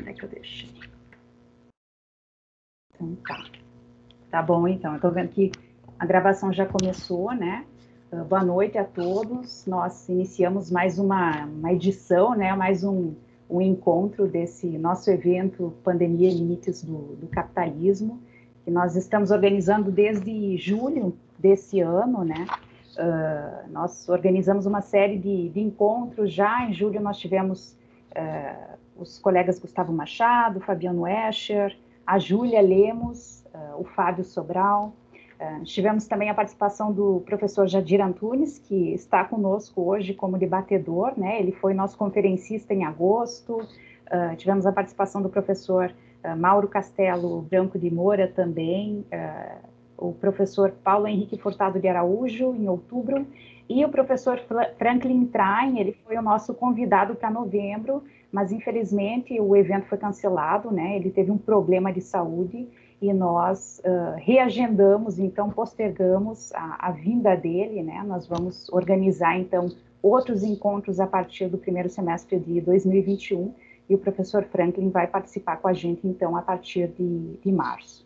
Onde é que eu deixei? Então tá. Tá bom, então. Eu tô vendo que a gravação já começou, né? Boa noite a todos. Nós iniciamos mais uma edição, né? Mais um encontro desse nosso evento Pandemia e Limites do Capitalismo, que nós estamos organizando desde julho desse ano, né? Nós organizamos uma série de encontros. Já em julho nós tivemos os colegas Gustavo Machado, Fabiano Escher, a Júlia Lemos, o Fábio Sobral. Tivemos também a participação do professor Jadir Antunes, que está conosco hoje como debatedor, né? Ele foi nosso conferencista em agosto. Tivemos a participação do professor Mauro Castelo Branco de Moura também, o professor Paulo Henrique Furtado de Araújo, em outubro, e o professor Franklin Train. Ele foi o nosso convidado para novembro, mas infelizmente o evento foi cancelado, né? Ele teve um problema de saúde e nós reagendamos, então postergamos a vinda dele, né? Nós vamos organizar então outros encontros a partir do primeiro semestre de 2021 e o professor Franklin vai participar com a gente então a partir de março.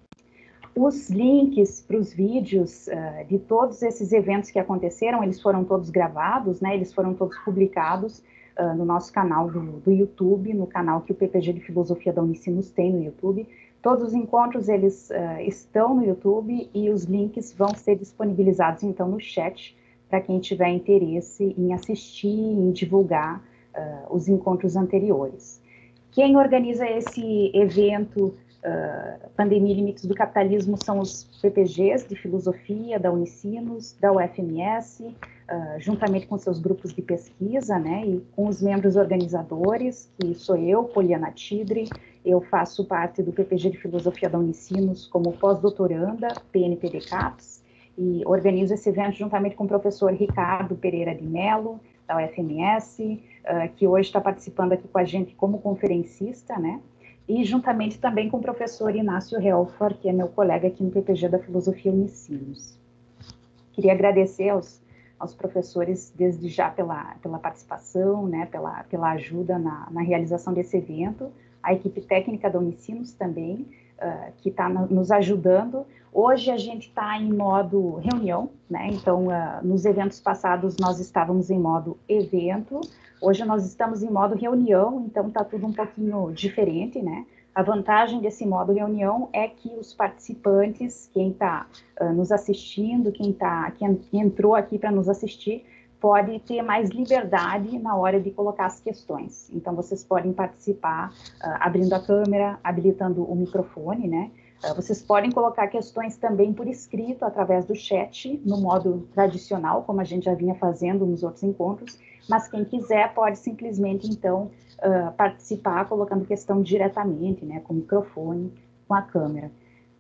Os links para os vídeos de todos esses eventos que aconteceram, eles foram todos gravados, né? Eles foram todos publicados no nosso canal do YouTube, no canal que o PPG de Filosofia da Unicinos tem no YouTube. Todos os encontros, eles estão no YouTube e os links vão ser disponibilizados, então, no chat, para quem tiver interesse em assistir, em divulgar os encontros anteriores. Quem organiza esse evento Pandemia e Limites do Capitalismo são os PPGs de Filosofia da Unicinos, da UFMS, juntamente com seus grupos de pesquisa, né, e com os membros organizadores, que sou eu, Poliana Tidre. Eu faço parte do PPG de Filosofia da Unicinos como pós-doutoranda, PNPD CAPES, e organizo esse evento juntamente com o professor Ricardo Pereira de Mello, da UFMS, que hoje está participando aqui com a gente como conferencista, né, e juntamente também com o professor Inácio Helfer, que é meu colega aqui no PPG da Filosofia Unicinos. Queria agradecer aos professores desde já pela participação, né, pela ajuda na realização desse evento, a equipe técnica da Unicinos também, que está nos ajudando. Hoje a gente está em modo reunião, né, então nos eventos passados nós estávamos em modo evento, hoje nós estamos em modo reunião, então está tudo um pouquinho diferente, né. A vantagem desse modo reunião é que os participantes, quem está nos assistindo, quem entrou aqui para nos assistir, pode ter mais liberdade na hora de colocar as questões. Então, vocês podem participar abrindo a câmera, habilitando o microfone, né? Vocês podem colocar questões também por escrito, através do chat, no modo tradicional, como a gente já vinha fazendo nos outros encontros, mas quem quiser pode simplesmente, então, participar colocando questão diretamente, né, com o microfone, com a câmera.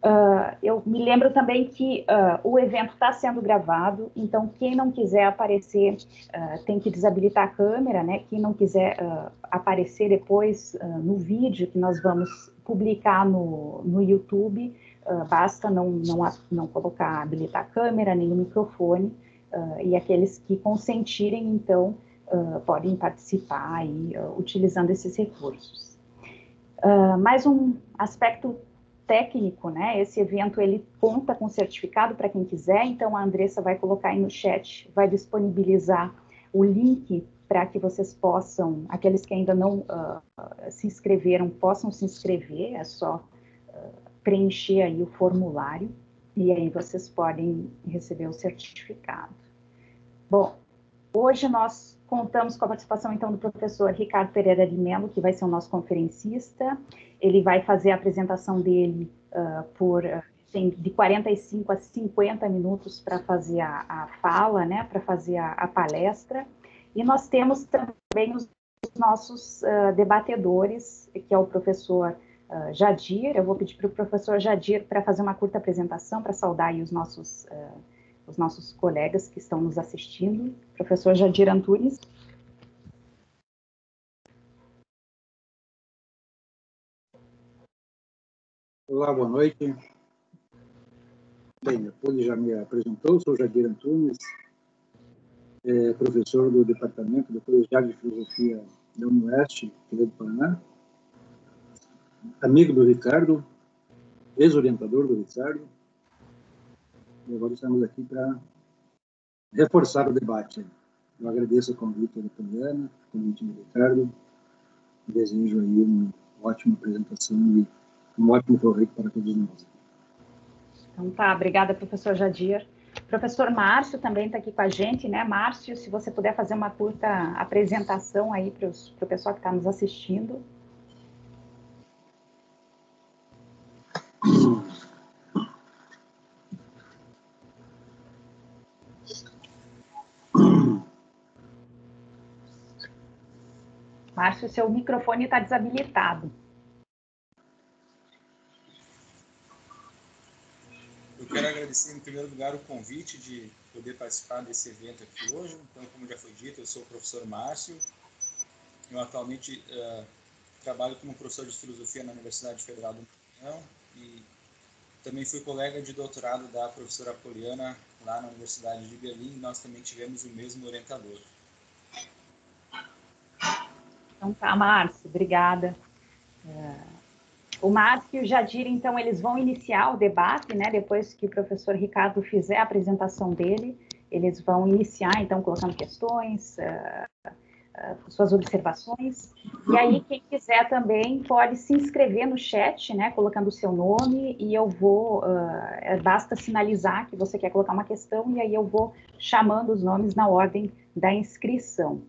Eu me lembro também que o evento está sendo gravado, então quem não quiser aparecer tem que desabilitar a câmera, né? Quem não quiser aparecer depois no vídeo que nós vamos publicar no YouTube, basta não colocar, habilitar a câmera nem o microfone, e aqueles que consentirem, então, podem participar aí, utilizando esses recursos. Mais um aspecto técnico, né? Esse evento ele conta com certificado para quem quiser, então a Andressa vai colocar aí no chat, vai disponibilizar o link para que vocês possam, aqueles que ainda não se inscreveram, possam se inscrever, é só preencher aí o formulário e aí vocês podem receber o certificado. Bom, hoje nós contamos com a participação, então, do professor Ricardo Pereira de Mello, que vai ser o nosso conferencista. Ele vai fazer a apresentação dele de 45 a 50 minutos para fazer a fala, né, para fazer a palestra. E nós temos também os nossos debatedores, que é o professor Jadir. Eu vou pedir para o professor Jadir para fazer uma curta apresentação, para saudar aí os nossos colegas que estão nos assistindo. Professor Jadir Antunes. Olá, boa noite. Bem, a Poli já me apresentou, sou Jadir Antunes, professor do Departamento do Colegiado de Filosofia da Unioeste, Rio do Paraná. amigo do Ricardo, ex-orientador do Ricardo, e agora estamos aqui para reforçar o debate. Eu agradeço o convite da Poliana, o convite do Ricardo, desejo aí uma ótima apresentação e um ótimo proveito para todos nós. Então tá, obrigada, professor Jadir. Professor Márcio também está aqui com a gente, né? Márcio, se você puder fazer uma curta apresentação aí para o pessoal que está nos assistindo. Márcio, seu microfone está desabilitado. Eu quero agradecer, em primeiro lugar, o convite de poder participar desse evento aqui hoje. Então, como já foi dito, eu sou o professor Márcio. Eu atualmente trabalho como professor de filosofia na Universidade Federal do Maranhão e também fui colega de doutorado da professora Poliana lá na Universidade de Berlim. E nós também tivemos o mesmo orientador. Então tá, Márcio, obrigada. O Márcio e o Jadir, então, eles vão iniciar o debate, né? Depois que o professor Ricardo fizer a apresentação dele, eles vão iniciar, então, colocando questões, suas observações. E aí, quem quiser também pode se inscrever no chat, né? Colocando o seu nome, e eu vou... basta sinalizar que você quer colocar uma questão, e aí eu vou chamando os nomes na ordem da inscrição.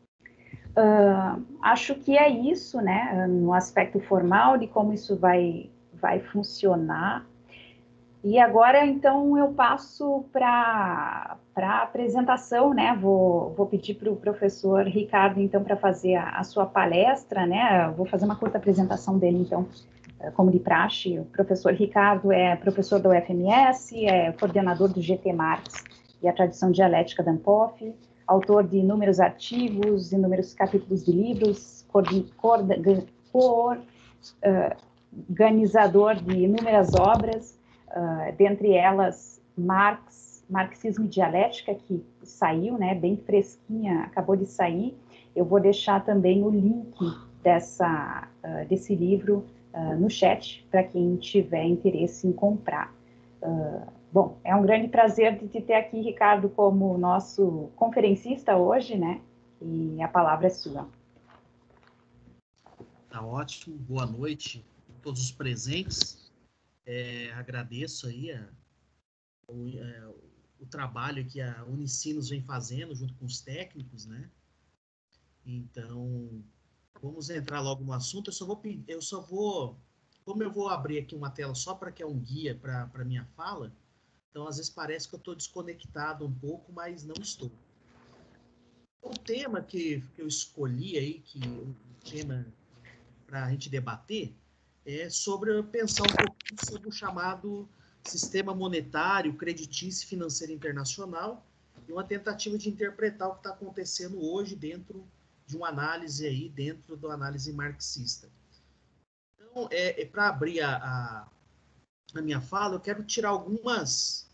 Acho que é isso, né, no aspecto formal de como isso vai funcionar. E agora, então, eu passo para a apresentação, né, vou pedir para o professor Ricardo, então, para fazer a sua palestra, né, vou fazer uma curta apresentação dele, então, como de praxe. O professor Ricardo é professor da UFMS, é coordenador do GT Marx e a tradição dialética da ANPOF, autor de inúmeros artigos, inúmeros capítulos de livros, organizador de inúmeras obras, dentre elas Marxismo e Dialética, que saiu, né, bem fresquinha, acabou de sair. Eu vou deixar também o link desse livro no chat, para quem tiver interesse em comprar. Bom, é um grande prazer de te ter aqui, Ricardo, como nosso conferencista hoje, né? E a palavra é sua. Tá ótimo, boa noite a todos os presentes. Agradeço aí o trabalho que a Unicinos vem fazendo junto com os técnicos, né? Então, vamos entrar logo no assunto. Como eu vou abrir aqui uma tela só para que é um guia para minha fala, então às vezes parece que eu estou desconectado um pouco, mas não estou. O tema que eu escolhi aí, o tema para a gente debater, é sobre pensar um pouco sobre o chamado sistema monetário, creditício e financeiro internacional, e uma tentativa de interpretar o que está acontecendo hoje dentro de uma análise aí, dentro da análise marxista. Então, para abrir a minha fala, eu quero tirar algumas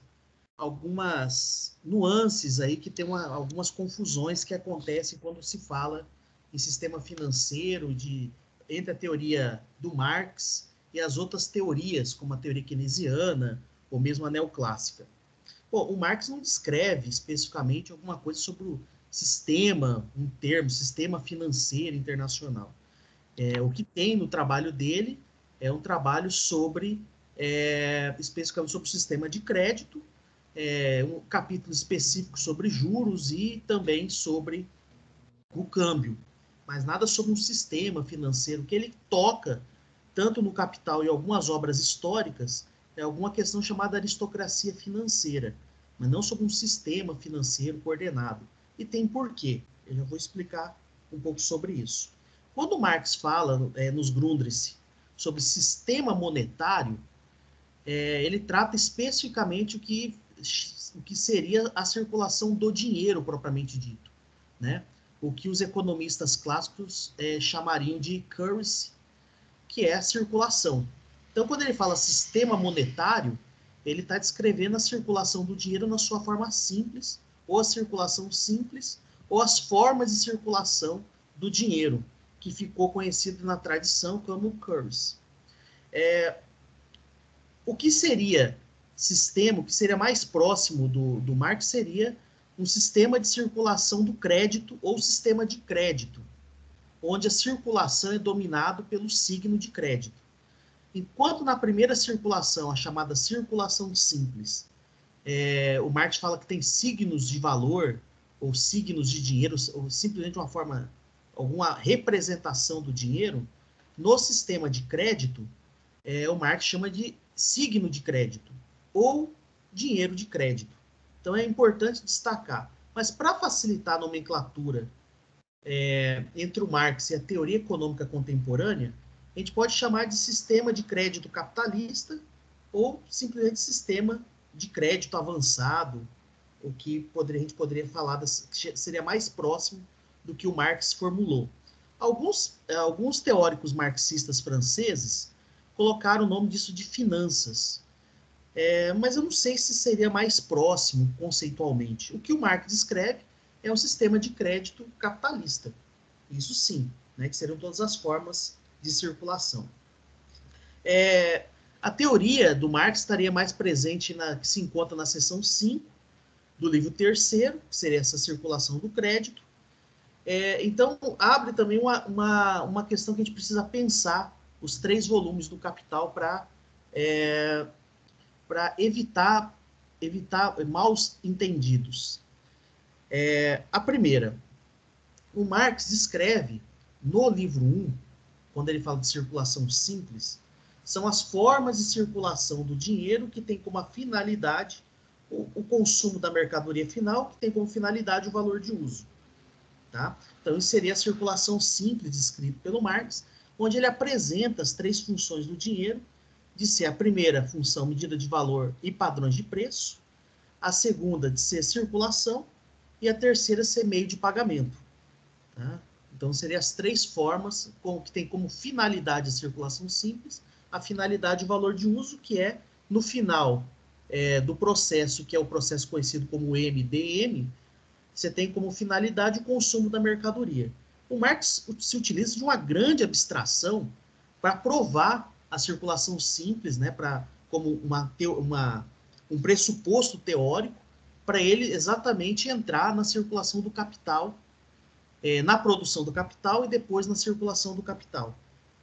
nuances aí que tem algumas confusões que acontecem quando se fala em sistema financeiro, entre a teoria do Marx e as outras teorias, como a teoria keynesiana ou mesmo a neoclássica. Bom, o Marx não descreve especificamente alguma coisa sobre o sistema, um termo, sistema financeiro internacional. O que tem no trabalho dele é um trabalho especificamente sobre o sistema de crédito, um capítulo específico sobre juros e também sobre o câmbio, mas nada sobre um sistema financeiro que ele toca, tanto no Capital e algumas obras históricas, alguma questão chamada aristocracia financeira, mas não sobre um sistema financeiro coordenado. E tem porquê. Eu já vou explicar um pouco sobre isso. Quando Marx fala nos Grundrisse sobre sistema monetário, ele trata especificamente o que seria a circulação do dinheiro propriamente dito, né? O que os economistas clássicos chamariam de currency, que é a circulação. Então, quando ele fala sistema monetário, ele está descrevendo a circulação do dinheiro na sua forma simples, ou a circulação simples, ou as formas de circulação do dinheiro, que ficou conhecido na tradição como currency. O que seria sistema, o que seria mais próximo do Marx seria um sistema de circulação do crédito ou sistema de crédito, onde a circulação é dominada pelo signo de crédito. Enquanto na primeira circulação, a chamada circulação simples, o Marx fala que tem signos de valor ou signos de dinheiro, ou simplesmente uma forma, alguma representação do dinheiro, no sistema de crédito, o Marx chama de signo de crédito ou dinheiro de crédito. Então é importante destacar. Mas para facilitar a nomenclatura entre o Marx e a teoria econômica contemporânea, a gente pode chamar de sistema de crédito capitalista ou simplesmente sistema de crédito avançado, o que a gente poderia falar que seria mais próximo do que o Marx formulou. Alguns teóricos marxistas franceses colocaram o nome disso de finanças, mas eu não sei se seria mais próximo conceitualmente. O que o Marx descreve é um sistema de crédito capitalista. Isso sim, né, que seriam todas as formas de circulação. A teoria do Marx estaria mais presente que se encontra na seção 5 do livro 3º, que seria essa circulação do crédito. Então, abre também uma questão que a gente precisa pensar os 3 volumes do Capital para evitar maus entendidos. A primeira, o Marx descreve no livro 1, quando ele fala de circulação simples, são as formas de circulação do dinheiro que tem como finalidade o consumo da mercadoria final, que tem como finalidade o valor de uso. Tá? Então, isso seria a circulação simples descrita pelo Marx, onde ele apresenta as 3 funções do dinheiro, de ser a primeira função medida de valor e padrões de preço, a segunda de ser circulação e a terceira ser meio de pagamento. Tá? Então, seriam as 3 formas que tem como finalidade a circulação simples, a finalidade o valor de uso, que é no final do processo, que é o processo conhecido como MDM, você tem como finalidade o consumo da mercadoria. O Marx se utiliza de uma grande abstração para provar a circulação simples, né, como um pressuposto teórico, para ele exatamente entrar na circulação do capital, na produção do capital e depois na circulação do capital.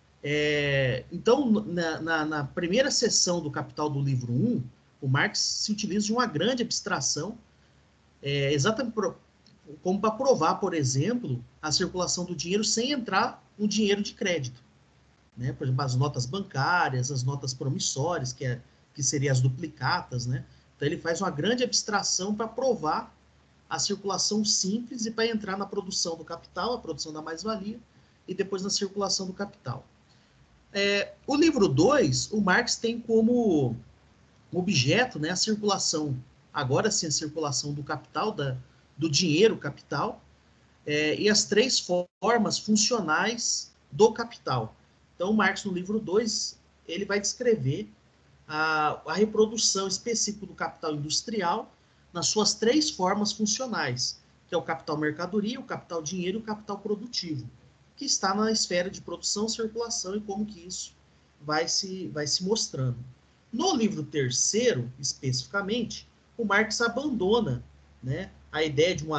Então, na primeira seção do Capital do livro 1, o Marx se utiliza de uma grande abstração, exatamente como para provar, por exemplo, a circulação do dinheiro sem entrar no dinheiro de crédito. Né? Por exemplo, as notas bancárias, as notas promissórias, que seriam as duplicatas. Né? Então, ele faz uma grande abstração para provar a circulação simples e para entrar na produção do capital, a produção da mais-valia, e depois na circulação do capital. O livro 2, o Marx tem como objeto, né, a circulação, agora sim a circulação do capital, do dinheiro capital, e as 3 formas funcionais do capital. Então, o Marx, no livro 2, ele vai descrever a reprodução específica do capital industrial nas suas 3 formas funcionais, que é o capital mercadoria, o capital dinheiro e o capital produtivo, que está na esfera de produção, circulação e como que isso vai se mostrando. No livro 3º, especificamente, o Marx abandona, né, a ideia de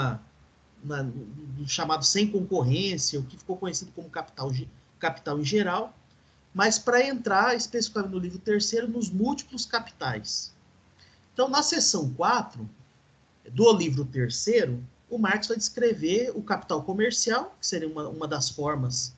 do chamado sem concorrência, o que ficou conhecido como capital em geral, mas para entrar especificamente no livro 3º, nos múltiplos capitais. Então, na seção 4 do livro 3º, o Marx vai descrever o capital comercial, que seria uma das formas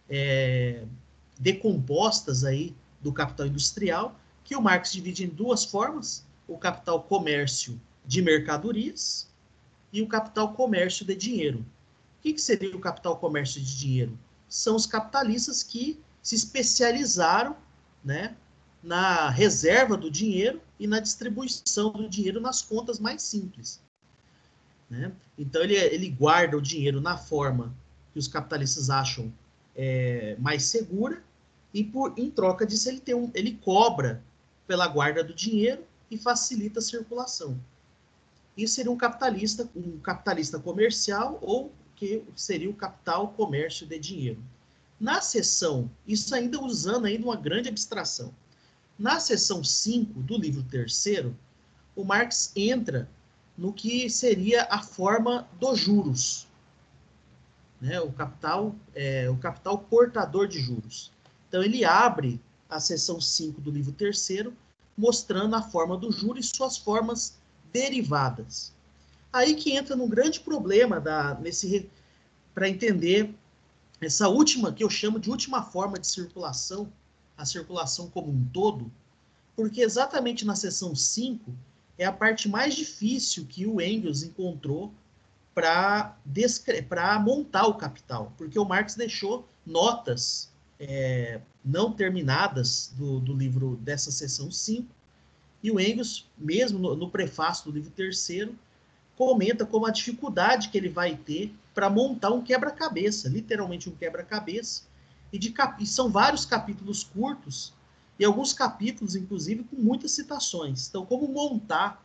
decompostas aí do capital industrial, que o Marx divide em 2 formas, o capital comércio de mercadorias e o capital comércio de dinheiro. O que seria o capital comércio de dinheiro? São os capitalistas que se especializaram, né, na reserva do dinheiro e na distribuição do dinheiro nas contas mais simples. Né? Então, ele guarda o dinheiro na forma que os capitalistas acham mais segura e, em troca disso, ele cobra pela guarda do dinheiro e facilita a circulação. Isso seria um capitalista comercial ou que seria o capital comércio de dinheiro. Na seção, isso ainda usando ainda uma grande abstração. Na seção 5 do livro terceiro, o Marx entra no que seria a forma dos juros, né? O capital portador de juros. Então, ele abre a seção 5 do livro terceiro, mostrando a forma do juro e suas formas derivadas. Aí que entra num grande problema para entender essa última, que eu chamo de última forma de circulação, a circulação como um todo, porque exatamente na seção 5 é a parte mais difícil que o Engels encontrou para montar o Capital, porque o Marx deixou notas não terminadas do livro dessa seção 5, e o Engels, mesmo no prefácio do livro terceiro, comenta como a dificuldade que ele vai ter para montar um quebra-cabeça, literalmente um quebra-cabeça, e são vários capítulos curtos, e alguns capítulos, inclusive, com muitas citações. Então, como montar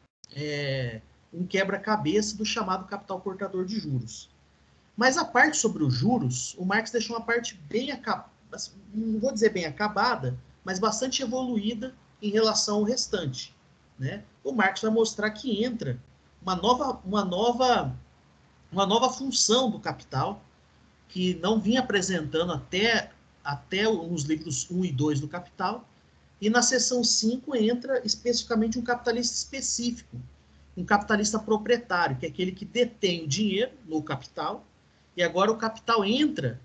um quebra-cabeça do chamado capital portador de juros. Mas a parte sobre os juros, o Marx deixou uma parte bem não vou dizer bem acabada, mas bastante evoluída em relação ao restante, né? O Marx vai mostrar que entra uma nova função do capital, que não vinha apresentando até os livros 1 e 2 do Capital, e na seção 5 entra especificamente um capitalista específico, um capitalista proprietário, que é aquele que detém o dinheiro no capital, e agora o capital entra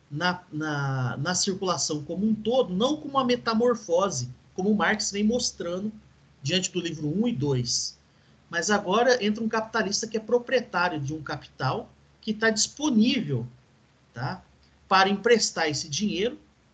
na circulação como um todo, não como uma metamorfose, como o Marx vem mostrando diante do livro 1 e 2. Mas agora entra um capitalista que é proprietário de um capital que está disponível, tá, para emprestar esse dinheiro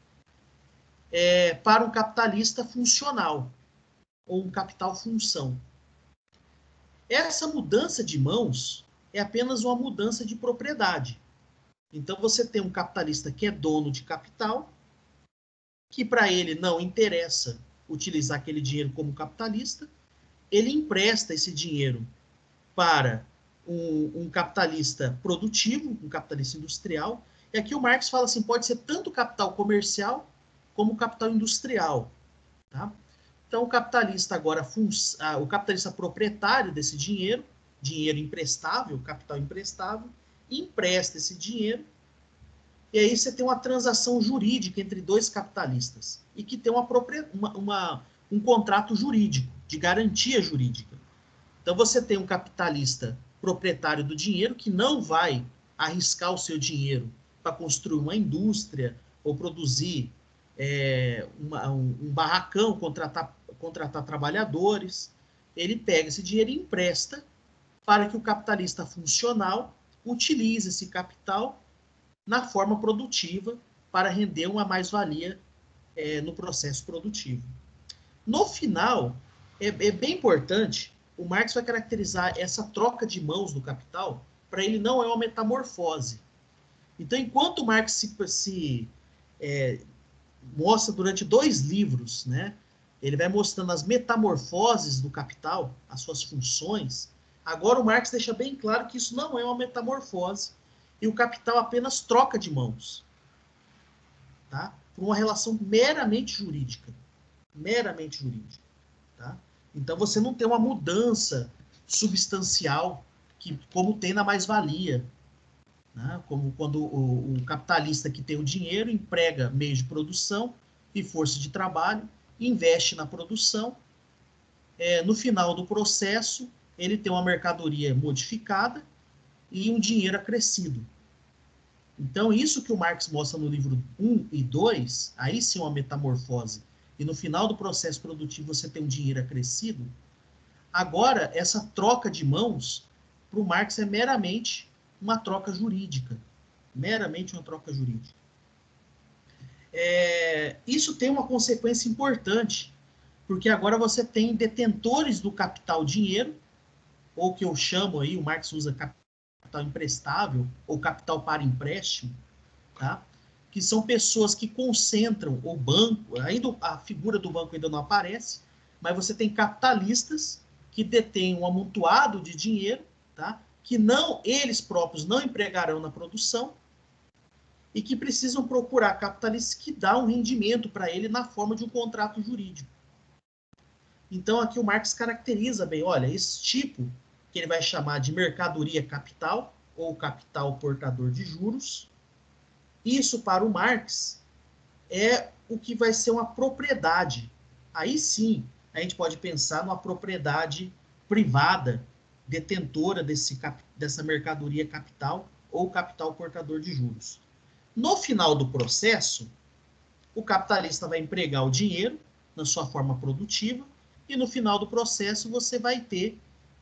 para um capitalista funcional, ou um capital-função. Essa mudança de mãos é apenas uma mudança de propriedade. Então, você tem um capitalista que é dono de capital, que para ele não interessa utilizar aquele dinheiro como capitalista, ele empresta esse dinheiro para um capitalista produtivo, um capitalista industrial, e aqui o Marx fala assim, pode ser tanto capital comercial como capital industrial, tá? Então, o capitalista agora, o capitalista proprietário desse dinheiro emprestável, capital emprestável, empresta esse dinheiro, e aí você tem uma transação jurídica entre dois capitalistas, e que tem um contrato jurídico, de garantia jurídica. Então, você tem um capitalista proprietário do dinheiro, que não vai arriscar o seu dinheiro para construir uma indústria, ou produzir um barracão, contratar trabalhadores. Ele pega esse dinheiro e empresta para que o capitalista funcional utilize esse capital na forma produtiva para render uma mais-valia no processo produtivo. No final, é bem importante, o Marx vai caracterizar essa troca de mãos do capital, para ele não é uma metamorfose. Então, enquanto o Marx se mostra durante 2 livros, né, ele vai mostrando as metamorfoses do capital, as suas funções, agora o Marx deixa bem claro que isso não é uma metamorfose, e o capital apenas troca de mãos, tá? Por uma relação meramente jurídica. Meramente jurídica. Tá? Então, você não tem uma mudança substancial, como tem na mais-valia. Né? Como quando o capitalista que tem o dinheiro emprega meios de produção e força de trabalho, investe na produção, no final do processo, ele tem uma mercadoria modificada e um dinheiro acrescido. Então, isso que o Marx mostra no livro 1 e 2, aí sim uma metamorfose, e no final do processo produtivo você tem um dinheiro acrescido, agora essa troca de mãos, para o Marx, é meramente uma troca jurídica. Meramente uma troca jurídica. Isso tem uma consequência importante, porque agora você tem detentores do capital dinheiro, ou que eu chamo aí, o Marx usa capital emprestável, ou capital para empréstimo, tá? Que são pessoas que concentram o banco, ainda a figura do banco ainda não aparece, mas você tem capitalistas que detêm um amontoado de dinheiro, tá? Que eles próprios não empregarão na produção, e que precisam procurar capitalistas que dão um rendimento para ele na forma de um contrato jurídico. Então, aqui o Marx caracteriza bem, olha, esse tipo, que ele vai chamar de mercadoria capital, ou capital portador de juros, isso para o Marx é o que vai ser uma propriedade. Aí sim, a gente pode pensar numa propriedade privada, detentora dessa mercadoria capital ou capital portador de juros. No final do processo, o capitalista vai empregar o dinheiro na sua forma produtiva e no final do processo você vai ter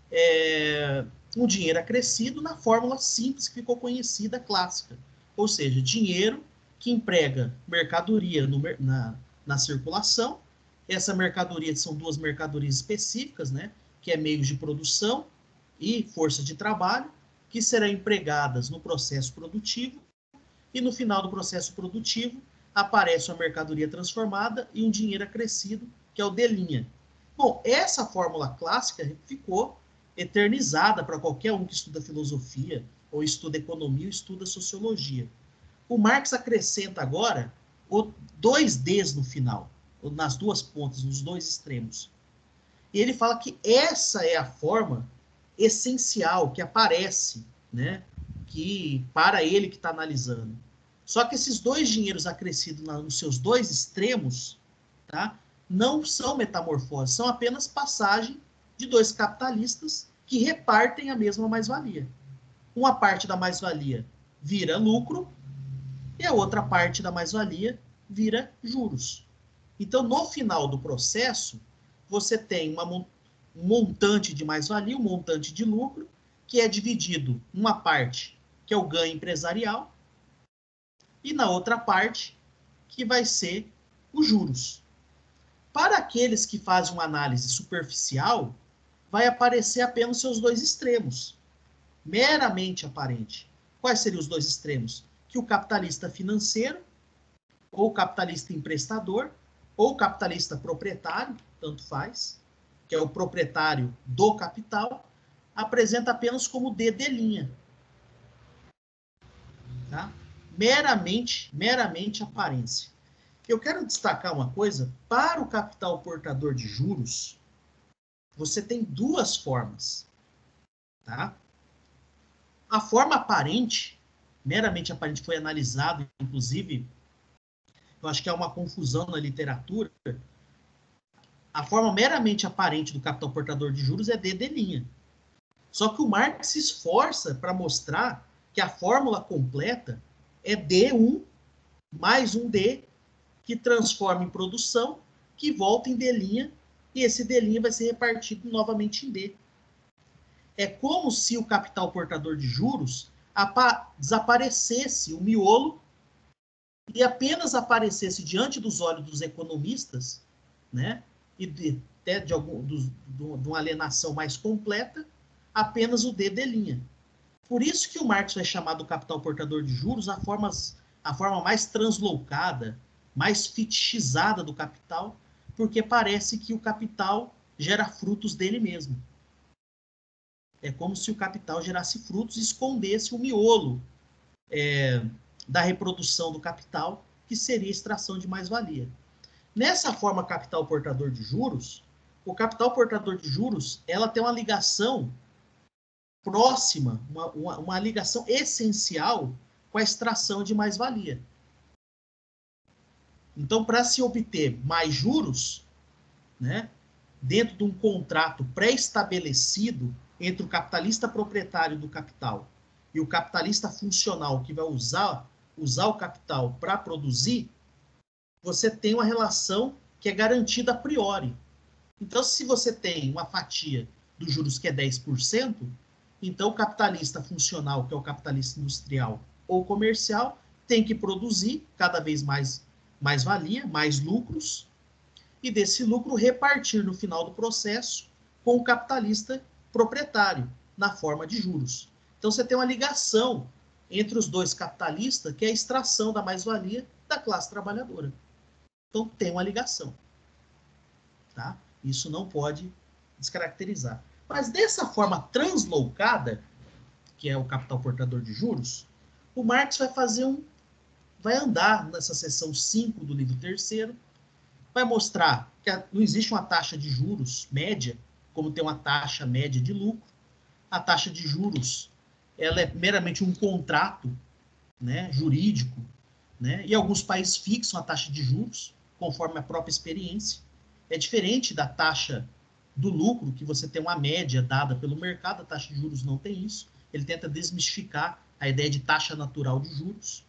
um dinheiro acrescido na fórmula simples que ficou conhecida, clássica. Ou seja, dinheiro que emprega mercadoria na circulação. Essa mercadoria são duas mercadorias específicas, né? Que é meios de produção e força de trabalho, que serão empregadas no processo produtivo, e no final do processo produtivo aparece uma mercadoria transformada e um dinheiro acrescido, que é o de linha. Bom, essa fórmula clássica ficou eternizada para qualquer um que estuda filosofia, ou estuda economia, ou estuda sociologia. O Marx acrescenta agora dois Ds no final, nas duas pontas, nos dois extremos. E ele fala que essa é a forma essencial que aparece, né, que para ele que está analisando. Só que esses dois dinheiros acrescidos nos seus dois extremos, tá, não são metamorfoses, são apenas passagem de dois capitalistas que repartem a mesma mais-valia. Uma parte da mais-valia vira lucro e a outra parte da mais-valia vira juros. Então, no final do processo, você tem um montante de mais-valia, um montante de lucro, que é dividido uma parte, que é o ganho empresarial, e na outra parte, que vai ser os juros. Para aqueles que fazem uma análise superficial, vai aparecer apenas seus dois extremos, meramente aparente. Quais seriam os dois extremos? Que o capitalista financeiro, ou capitalista emprestador, ou capitalista proprietário, tanto faz, que é o proprietário do capital, apresenta apenas como D de linha. Tá? Meramente aparência. Eu quero destacar uma coisa, para o capital portador de juros, você tem duas formas. Tá? A forma aparente, meramente aparente, foi analisado, inclusive, eu acho que é uma confusão na literatura. A forma meramente aparente do capital portador de juros é D de linha. Só que o Marx se esforça para mostrar que a fórmula completa é D1 mais um D que transforma em produção, que volta em D', e esse D' vai ser repartido novamente em D. É como se o capital portador de juros desaparecesse o miolo e apenas aparecesse diante dos olhos dos economistas, né, e até de uma alienação mais completa, apenas o D'. Por isso que o Marx vai chamar do capital portador de juros a forma mais translocada, mais fetichizada do capital, porque parece que o capital gera frutos dele mesmo. É como se o capital gerasse frutos e escondesse o miolo da reprodução do capital, que seria a extração de mais-valia. Nessa forma capital portador de juros, o capital portador de juros ela tem uma ligação próxima, uma ligação essencial com a extração de mais-valia. Então, para se obter mais juros, né, dentro de um contrato pré-estabelecido entre o capitalista proprietário do capital e o capitalista funcional que vai usar o capital para produzir, você tem uma relação que é garantida a priori. Então, se você tem uma fatia dos juros que é 10%, então o capitalista funcional, que é o capitalista industrial ou comercial, tem que produzir cada vez mais valia, mais lucros, e desse lucro repartir no final do processo com o capitalista proprietário, na forma de juros. Então você tem uma ligação entre os dois capitalistas, que é a extração da mais-valia da classe trabalhadora. Então tem uma ligação. Tá? Isso não pode descaracterizar. Mas dessa forma translocada, que é o capital portador de juros, o Marx vai fazer vai andar nessa seção 5 do livro 3º, vai mostrar que não existe uma taxa de juros média, como tem uma taxa média de lucro. A taxa de juros, ela é meramente um contrato, né, jurídico, né, e alguns países fixam a taxa de juros, conforme a própria experiência. É diferente da taxa do lucro, que você tem uma média dada pelo mercado, a taxa de juros não tem isso. Ele tenta desmistificar a ideia de taxa natural de juros.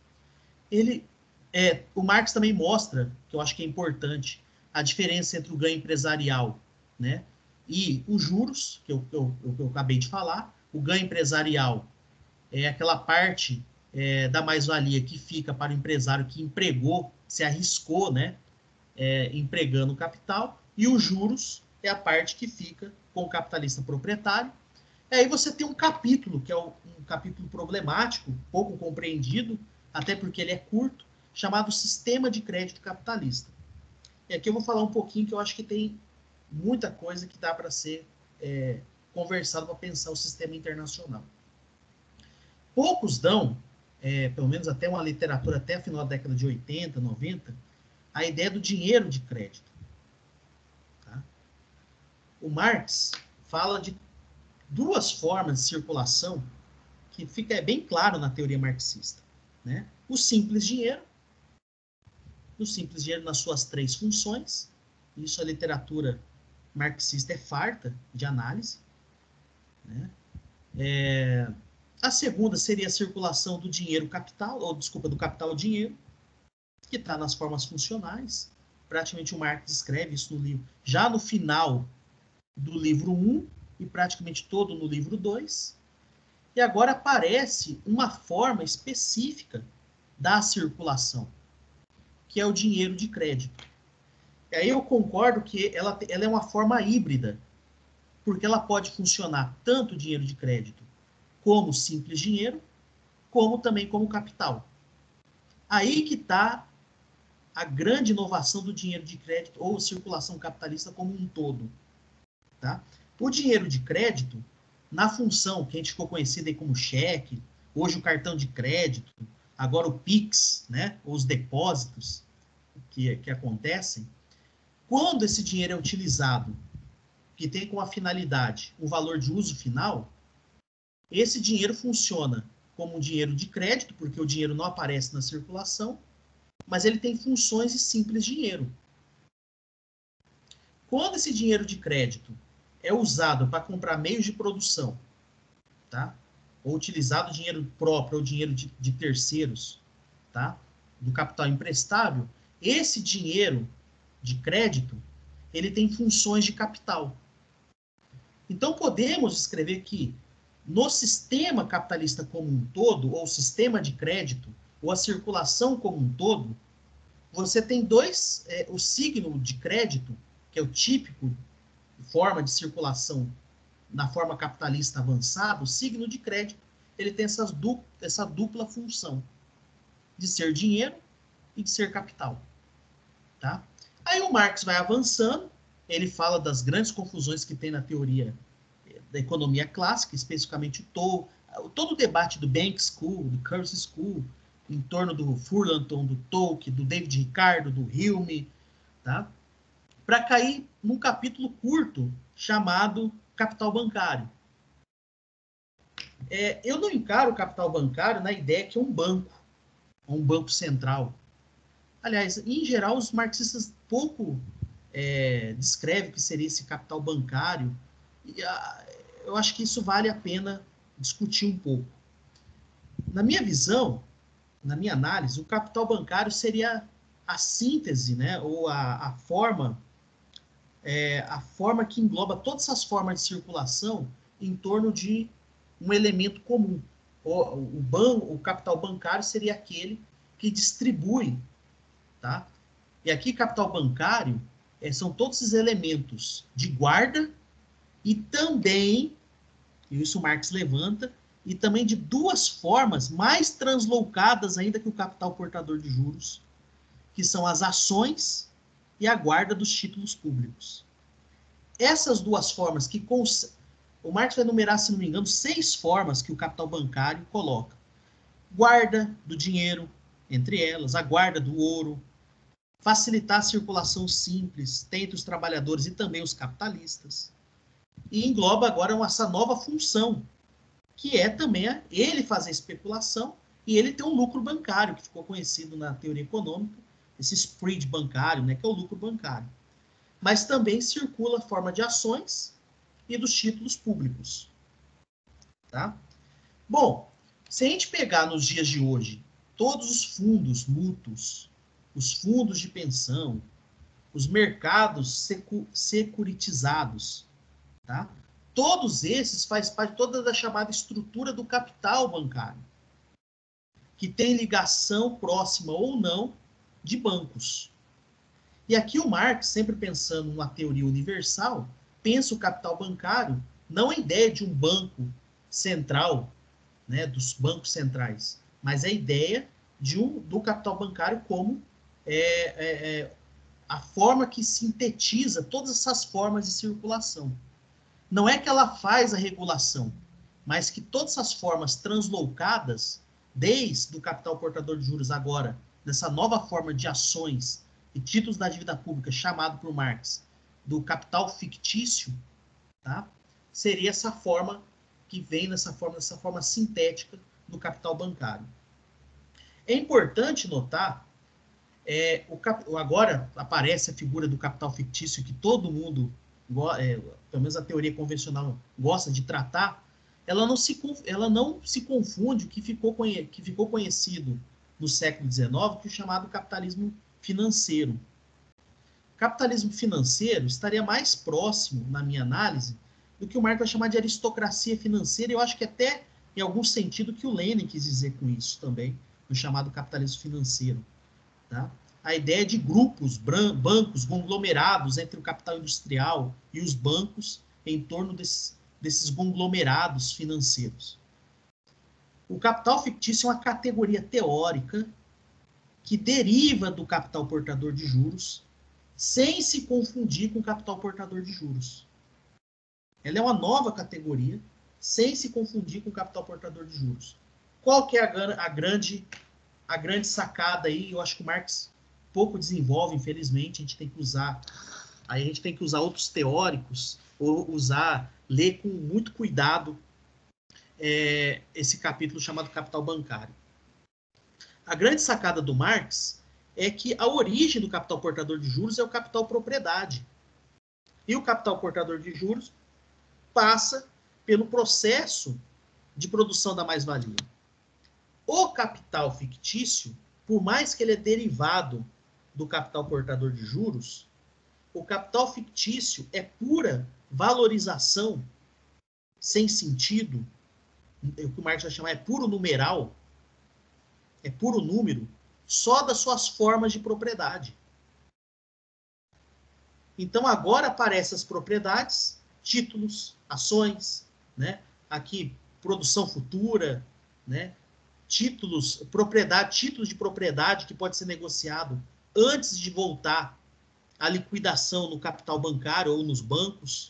O Marx também mostra, que eu acho que é importante, a diferença entre o ganho empresarial, né, e os juros, que eu acabei de falar. O ganho empresarial é aquela parte da mais-valia que fica para o empresário que empregou, se arriscou, né, empregando o capital, e os juros é a parte que fica com o capitalista proprietário. E aí você tem um capítulo, que é um capítulo problemático, pouco compreendido, até porque ele é curto, chamado Sistema de Crédito Capitalista. E aqui eu vou falar um pouquinho, que eu acho que tem muita coisa que dá para ser conversado para pensar o sistema internacional. Poucos dão, pelo menos até uma literatura até a final da década de 80, 90, a ideia do dinheiro de crédito. Tá? O Marx fala de duas formas de circulação que fica bem claro na teoria marxista, né? O simples dinheiro nas suas 3 funções. Isso a literatura marxista é farta de análise, né? A segunda seria a circulação do dinheiro capital, do capital ao dinheiro, que está nas formas funcionais. Praticamente o Marx escreve isso no livro, já no final do livro 1 e praticamente todo no livro 2. E agora aparece uma forma específica da circulação, que é o dinheiro de crédito. E aí eu concordo que ela é uma forma híbrida, porque ela pode funcionar tanto dinheiro de crédito como simples dinheiro, como também como capital. Aí que está a grande inovação do dinheiro de crédito ou circulação capitalista como um todo. Tá? O dinheiro de crédito, na função que a gente ficou conhecida aí como cheque, hoje o cartão de crédito, agora o PIX, né, os depósitos que acontecem, quando esse dinheiro é utilizado, que tem como finalidade o valor de uso final, esse dinheiro funciona como um dinheiro de crédito, porque o dinheiro não aparece na circulação, mas ele tem funções de simples dinheiro. Quando esse dinheiro de crédito é usado para comprar meios de produção, tá? Ou utilizado dinheiro próprio ou dinheiro de terceiros, tá? Do capital emprestável, esse dinheiro de crédito, ele tem funções de capital. Então podemos escrever que no sistema capitalista como um todo, ou sistema de crédito, ou a circulação como um todo, você tem dois, o signo de crédito, que é o típico forma de circulação na forma capitalista avançada, o signo de crédito, ele tem essa dupla função de ser dinheiro e de ser capital. Tá? Aí o Marx vai avançando, ele fala das grandes confusões que tem na teoria da economia clássica, especificamente todo o debate do Bank School, do Curse School, em torno do Furlanton, do Tocqueville, do David Ricardo, do Hume, tá? Para cair num capítulo curto chamado Capital Bancário. Eu não encaro o capital bancário na ideia que é um banco central. Aliás, em geral, os marxistas pouco descrevem o que seria esse capital bancário. E, eu acho que isso vale a pena discutir um pouco. Na minha visão, na minha análise, o capital bancário seria a síntese, né, ou a forma que engloba todas essas formas de circulação em torno de um elemento comum. O capital bancário seria aquele que distribui, tá? E aqui capital bancário são todos esses elementos de guarda e também, e isso Marx levanta, e também de duas formas mais translocadas ainda que o capital portador de juros, que são as ações e a guarda dos títulos públicos. Essas duas formas que o Marx vai enumerar, se não me engano, 6 formas que o capital bancário coloca. Guarda do dinheiro, entre elas, a guarda do ouro, facilitar a circulação simples entre os trabalhadores e também os capitalistas. E engloba agora essa nova função, que é também ele fazer especulação e ele ter um lucro bancário, que ficou conhecido na teoria econômica, esse spread bancário, né, que é o lucro bancário. Mas também circula a forma de ações e dos títulos públicos. Tá? Bom, se a gente pegar nos dias de hoje todos os fundos mútuos, os fundos de pensão, os mercados securitizados, tá? Todos esses fazem parte toda da chamada estrutura do capital bancário, que tem ligação próxima ou não de bancos. E aqui o Marx, sempre pensando numa teoria universal, pensa o capital bancário não a ideia de um banco central, né, dos bancos centrais, mas a ideia do capital bancário como a forma que sintetiza todas essas formas de circulação. Não é que ela faz a regulação, mas que todas essas formas translocadas, desde o capital portador de juros agora, nessa nova forma de ações e títulos da dívida pública, chamado por Marx do capital fictício, tá? Seria essa forma que vem nessa forma sintética do capital bancário. É importante notar, agora aparece a figura do capital fictício que todo mundo, pelo menos a teoria convencional, gosta de tratar. Ela não se confunde o que ficou conhecido no século XIX, que é o chamado capitalismo financeiro. O capitalismo financeiro estaria mais próximo, na minha análise, do que o Marx vai chamar de aristocracia financeira. Eu acho que até, em algum sentido, que o Lenin quis dizer com isso também, no chamado capitalismo financeiro. Tá? A ideia de grupos, bancos conglomerados entre o capital industrial e os bancos em torno desses conglomerados financeiros. O capital fictício é uma categoria teórica que deriva do capital portador de juros, sem se confundir com o capital portador de juros. Ela é uma nova categoria, sem se confundir com o capital portador de juros. Qual que é a grande sacada aí? Eu acho que o Marx pouco desenvolve, infelizmente. A gente tem que usar outros teóricos, ou ler com muito cuidado esse capítulo chamado Capital Bancário. A grande sacada do Marx é que a origem do capital portador de juros é o capital propriedade. E o capital portador de juros passa pelo processo de produção da mais-valia. O capital fictício, por mais que ele é derivado do capital portador de juros, o capital fictício é pura valorização sem sentido, o que o Marx vai chamar é puro numeral, é puro número, só das suas formas de propriedade. Então agora aparecem as propriedades, títulos, ações, né? Aqui produção futura, né? Títulos de propriedade que pode ser negociado antes de voltar à liquidação no capital bancário ou nos bancos.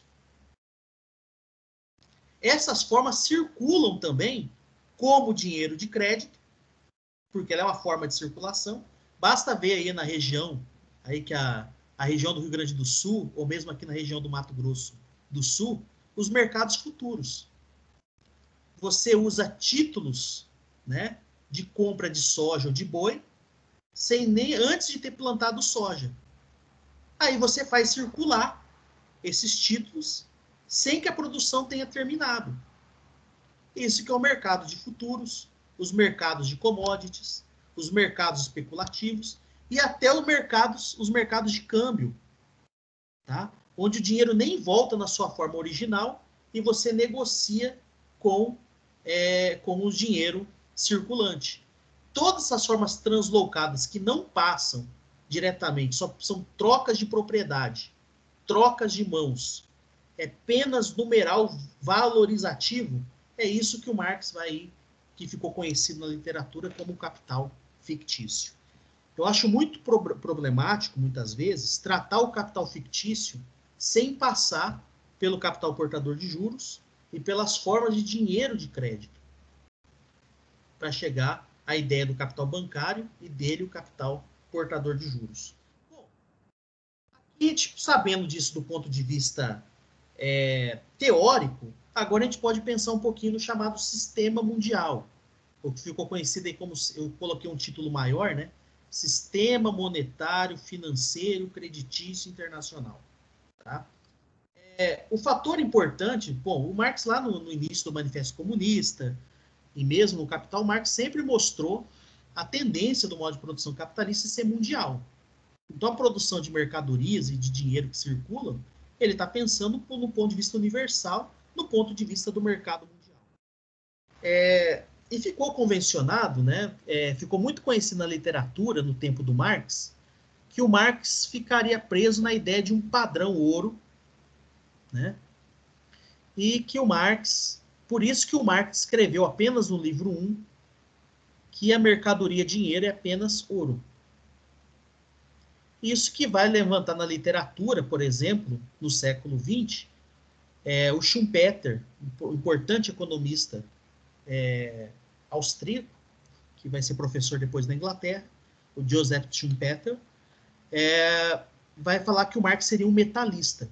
Essas formas circulam também como dinheiro de crédito, porque ela é uma forma de circulação. Basta ver aí na região, aí que a região do Rio Grande do Sul, ou mesmo aqui na região do Mato Grosso do Sul, os mercados futuros. Você usa títulos, né, de compra de soja ou de boi, antes de ter plantado soja. Aí você faz circular esses títulos sem que a produção tenha terminado. Isso que é o mercado de futuros, os mercados de commodities, os mercados especulativos e até os mercados de câmbio, tá? Onde o dinheiro nem volta na sua forma original e você negocia com o dinheiro circulante. Todas essas formas translocadas que não passam diretamente, só são trocas de propriedade, trocas de mãos, apenas numeral valorizativo, é isso que o Marx que ficou conhecido na literatura como o capital fictício. Eu acho muito problemático, muitas vezes, tratar o capital fictício sem passar pelo capital portador de juros e pelas formas de dinheiro de crédito, para chegar a ideia do capital bancário e dele o capital portador de juros. Bom, aqui, tipo, sabendo disso do ponto de vista teórico, agora a gente pode pensar um pouquinho no chamado sistema mundial, o que ficou conhecido aí como, eu coloquei um título maior, né? Sistema Monetário, Financeiro, Creditício Internacional. Tá? O fator importante, bom, o Marx lá no início do Manifesto Comunista, e mesmo no Capital, Marx sempre mostrou a tendência do modo de produção capitalista ser mundial. Então, a produção de mercadorias e de dinheiro que circulam, ele está pensando no ponto de vista universal, no ponto de vista do mercado mundial. E ficou convencionado, né, ficou muito conhecido na literatura, no tempo do Marx, que o Marx ficaria preso na ideia de um padrão ouro, né, e que o Marx, por isso que o Marx escreveu apenas no livro 1 que a mercadoria dinheiro é apenas ouro. Isso que vai levantar na literatura, por exemplo, no século XX, o Schumpeter, um importante economista austríaco, que vai ser professor depois na Inglaterra, o Joseph Schumpeter, vai falar que o Marx seria um metalista.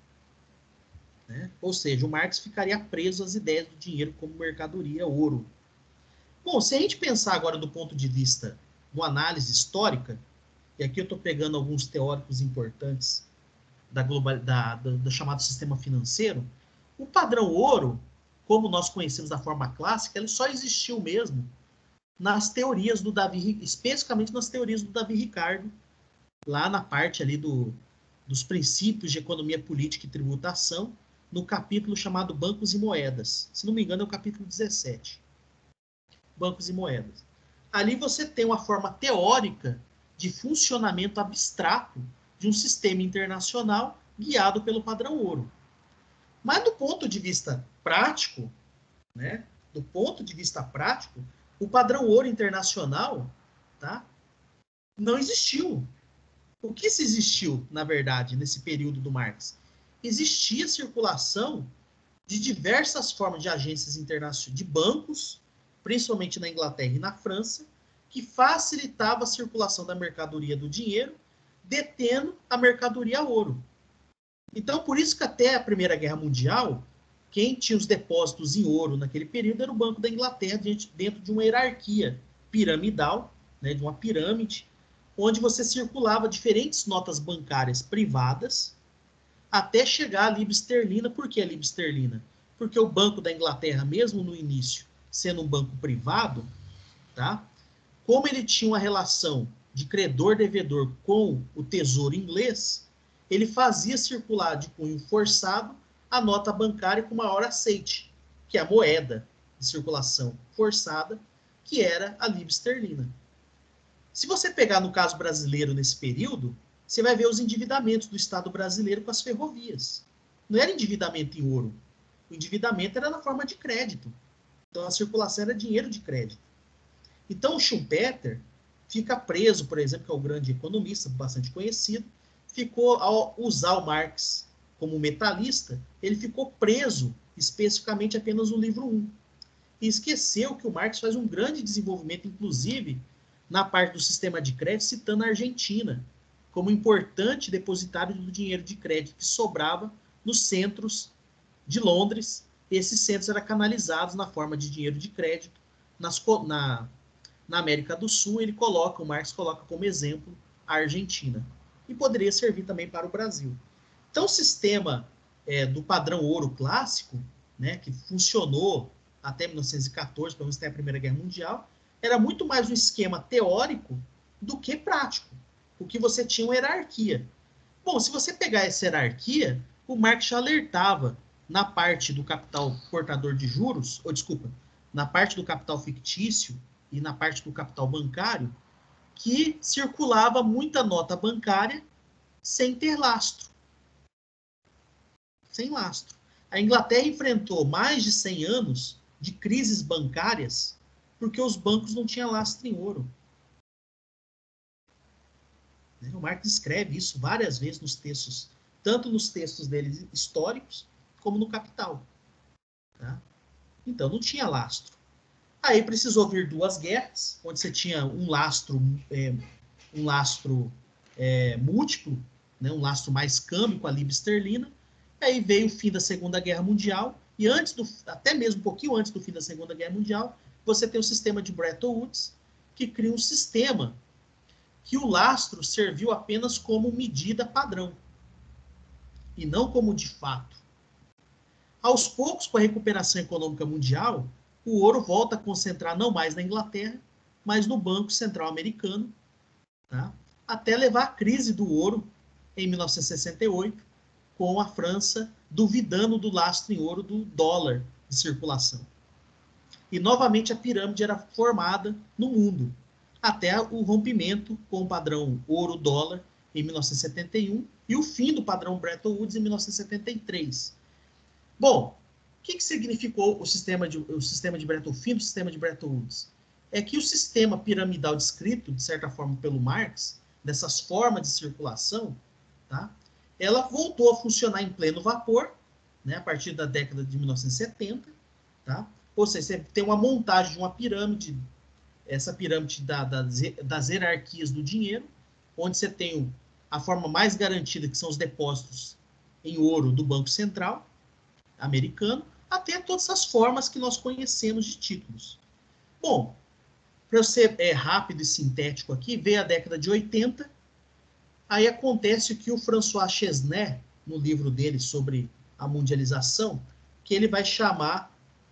Né? Ou seja, o Marx ficaria preso às ideias do dinheiro como mercadoria, ouro. Bom, se a gente pensar agora do ponto de vista de uma análise histórica, e aqui eu estou pegando alguns teóricos importantes do chamado sistema financeiro, o padrão ouro, como nós conhecemos da forma clássica, ele só existiu mesmo nas teorias do Davi, especificamente nas teorias do Davi Ricardo, lá na parte ali dos princípios de economia política e tributação, no capítulo chamado Bancos e Moedas. Se não me engano, é o capítulo 17. Bancos e Moedas. Ali você tem uma forma teórica de funcionamento abstrato de um sistema internacional guiado pelo padrão ouro. Mas do ponto de vista prático, né, do ponto de vista prático, o padrão ouro internacional, tá, não existiu. O que se existiu, na verdade, nesse período do Marx? Existia circulação de diversas formas de agências internacionais, de bancos, principalmente na Inglaterra e na França, que facilitava a circulação da mercadoria do dinheiro, detendo a mercadoria ouro. Então, por isso que até a Primeira Guerra Mundial, quem tinha os depósitos em ouro naquele período era o Banco da Inglaterra, dentro de uma hierarquia piramidal, né, de uma pirâmide, onde você circulava diferentes notas bancárias privadas, até chegar à libra esterlina. Por que a libra esterlina? Porque o Banco da Inglaterra, mesmo no início, sendo um banco privado, tá? Como ele tinha uma relação de credor-devedor com o Tesouro inglês, ele fazia circular de cunho forçado a nota bancária com maior aceite, que é a moeda de circulação forçada, que era a libra esterlina. Se você pegar no caso brasileiro nesse período, você vai ver os endividamentos do Estado brasileiro com as ferrovias. Não era endividamento em ouro. O endividamento era na forma de crédito. Então a circulação era dinheiro de crédito. Então o Schumpeter fica preso, por exemplo, que é um grande economista, bastante conhecido, ficou, ao usar o Marx como metalista, ele ficou preso especificamente apenas no livro 1. E esqueceu que o Marx faz um grande desenvolvimento, inclusive, na parte do sistema de crédito, citando a Argentina como importante depositário do dinheiro de crédito que sobrava nos centros de Londres. Esses centros eram canalizados na forma de dinheiro de crédito na América do Sul. O Marx coloca como exemplo a Argentina. E poderia servir também para o Brasil. Então, o sistema do padrão ouro clássico, né, que funcionou até 1914, pelo menos até a Primeira Guerra Mundial, era muito mais um esquema teórico do que prático, porque você tinha uma hierarquia. Bom, se você pegar essa hierarquia, o Marx já alertava na parte do capital portador de juros, na parte do capital fictício e na parte do capital bancário, que circulava muita nota bancária sem ter lastro. Sem lastro. A Inglaterra enfrentou mais de 100 anos de crises bancárias porque os bancos não tinham lastro em ouro. O Marx escreve isso várias vezes nos textos, tanto nos textos dele históricos, como no Capital. Tá? Então, não tinha lastro. Aí precisou vir 2 guerras, onde você tinha um lastro múltiplo, né, um lastro mais câmbio com a libra esterlina. Aí veio o fim da Segunda Guerra Mundial, e até mesmo um pouquinho antes do fim da Segunda Guerra Mundial, você tem o sistema de Bretton Woods, que cria um sistema que o lastro serviu apenas como medida padrão, e não como de fato. Aos poucos, com a recuperação econômica mundial, o ouro volta a concentrar não mais na Inglaterra, mas no Banco Central Americano, tá? Até levar à crise do ouro em 1968, com a França duvidando do lastro em ouro do dólar de circulação. E novamente a pirâmide era formada no mundo, até o rompimento com o padrão ouro-dólar em 1971 e o fim do padrão Bretton Woods em 1973. Bom, o que significou o sistema de Bretton, o fim do sistema de Bretton Woods? É que o sistema piramidal descrito, de certa forma, pelo Marx, dessas formas de circulação, tá? Ela voltou a funcionar em pleno vapor, né, a partir da década de 1970, tá? Ou seja, você tem uma montagem de uma pirâmide, essa pirâmide das hierarquias do dinheiro, onde você tem a forma mais garantida, que são os depósitos em ouro do Banco Central americano, até todas as formas que nós conhecemos de títulos. Bom, para eu ser rápido e sintético aqui, veio a década de 80, aí acontece que o François Chesnais, no livro dele sobre a mundialização, que ele vai chamar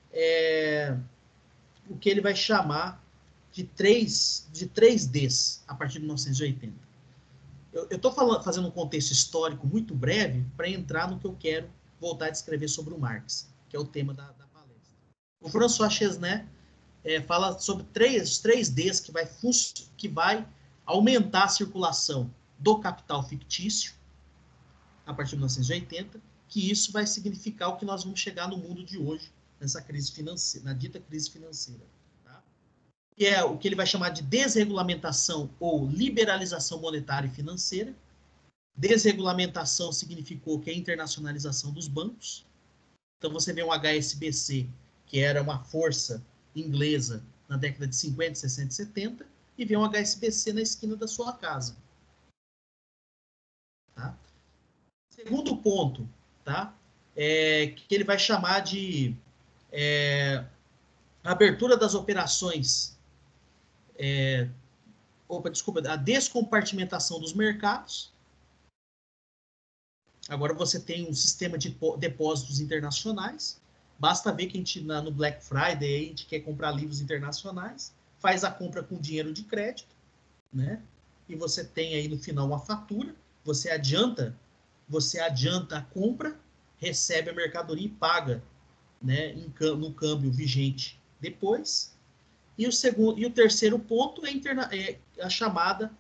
o que ele vai chamar de 3Ds a partir de 1980. Eu estou fazendo um contexto histórico muito breve para entrar no que eu quero voltar a descrever sobre o Marx, que é o tema da palestra. O François Chesnais fala sobre os 3Ds que vai aumentar a circulação do capital fictício a partir de 1980, que isso vai significar o que nós vamos chegar no mundo de hoje, nessa crise financeira, na dita crise financeira. Tá? Que é o que ele vai chamar de desregulamentação ou liberalização monetária e financeira. Desregulamentação significou que é a internacionalização dos bancos. Então você vê um HSBC, que era uma força inglesa na década de 50, 60 e 70, e vê um HSBC na esquina da sua casa. Tá? Segundo ponto, tá? Que ele vai chamar de abertura das operações, a descompartimentação dos mercados. Agora você tem um sistema de depósitos internacionais. Basta ver que a gente, no Black Friday, a gente quer comprar livros internacionais, faz a compra com dinheiro de crédito, né? E você tem aí no final uma fatura, você adianta a compra, recebe a mercadoria e paga, né, no câmbio vigente depois. E o terceiro ponto é a chamada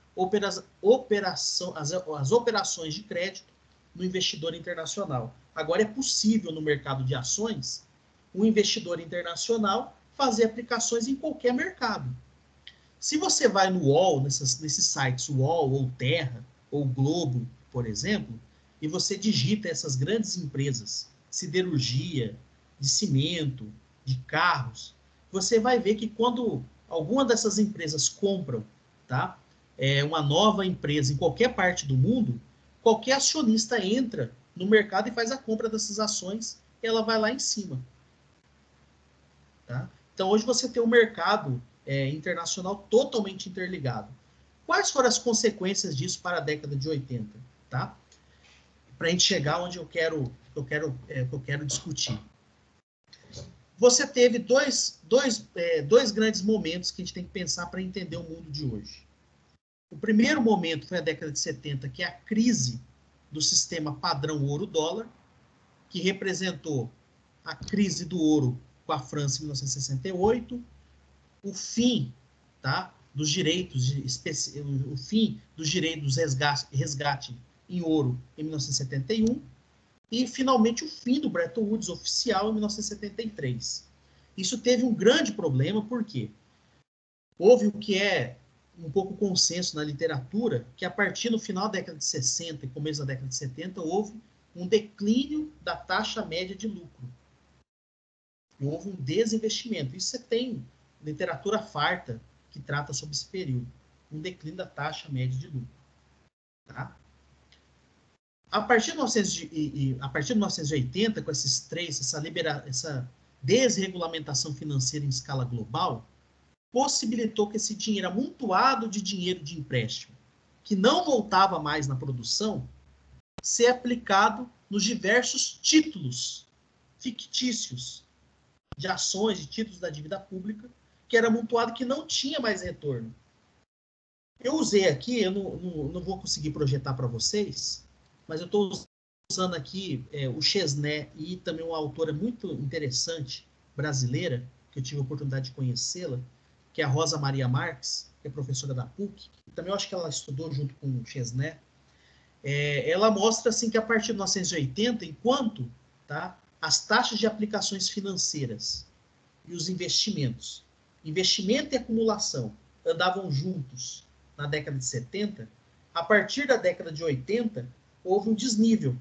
as operações de crédito no investidor internacional. Agora é possível no mercado de ações um investidor internacional fazer aplicações em qualquer mercado. Se você vai no UOL, nesses sites UOL ou Terra ou Globo, por exemplo, e você digita essas grandes empresas, siderurgia, de cimento, de carros, você vai ver que quando alguma dessas empresas compram, tá, uma nova empresa em qualquer parte do mundo, qualquer acionista entra no mercado e faz a compra dessas ações e ela vai lá em cima. Tá? Então, hoje você tem um mercado internacional totalmente interligado. Quais foram as consequências disso para a década de 80? Tá? Para a gente chegar onde eu quero discutir. Você teve dois grandes momentos que a gente tem que pensar para entender o mundo de hoje. O primeiro momento foi a década de 70, que é a crise do sistema padrão ouro-dólar, que representou a crise do ouro com a França em 1968, o fim, tá, dos direitos o fim dos direitos resgate em ouro em 1971 e finalmente o fim do Bretton Woods oficial em 1973. Isso teve um grande problema porque houve o que é um pouco consenso na literatura, que a partir do final da década de 60 e começo da década de 70 houve um declínio da taxa média de lucro. Houve um desinvestimento. Isso você tem literatura farta que trata sobre esse período, um declínio da taxa média de lucro. Tá? A partir de 1980, com esses três, essa desregulamentação financeira em escala global, possibilitou que esse dinheiro amontoado de dinheiro de empréstimo, que não voltava mais na produção, ser aplicado nos diversos títulos fictícios de ações, de títulos da dívida pública, que era amontoado, que não tinha mais retorno. Eu usei aqui, eu não vou conseguir projetar para vocês, mas eu estou usando aqui o Chesney e também uma autora muito interessante, brasileira, que eu tive a oportunidade de conhecê-la, que é a Rosa Maria Marques, que é professora da PUC. Também eu acho que ela estudou junto com o Chesney. Ela mostra assim, que a partir de 1980, enquanto as taxas de aplicações financeiras e os investimentos, investimento e acumulação, andavam juntos na década de 70, a partir da década de 80, houve um desnível.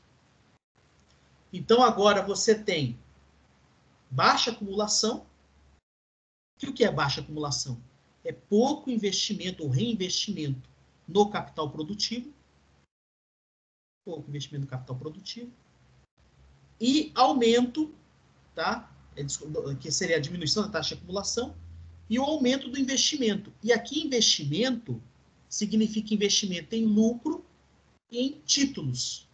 Então, agora você tem baixa acumulação. E o que é baixa acumulação? É pouco investimento ou reinvestimento no capital produtivo. Pouco investimento no capital produtivo. E aumento, que seria a diminuição da taxa de acumulação, e o aumento do investimento. E aqui investimento significa investimento em lucro e em títulos.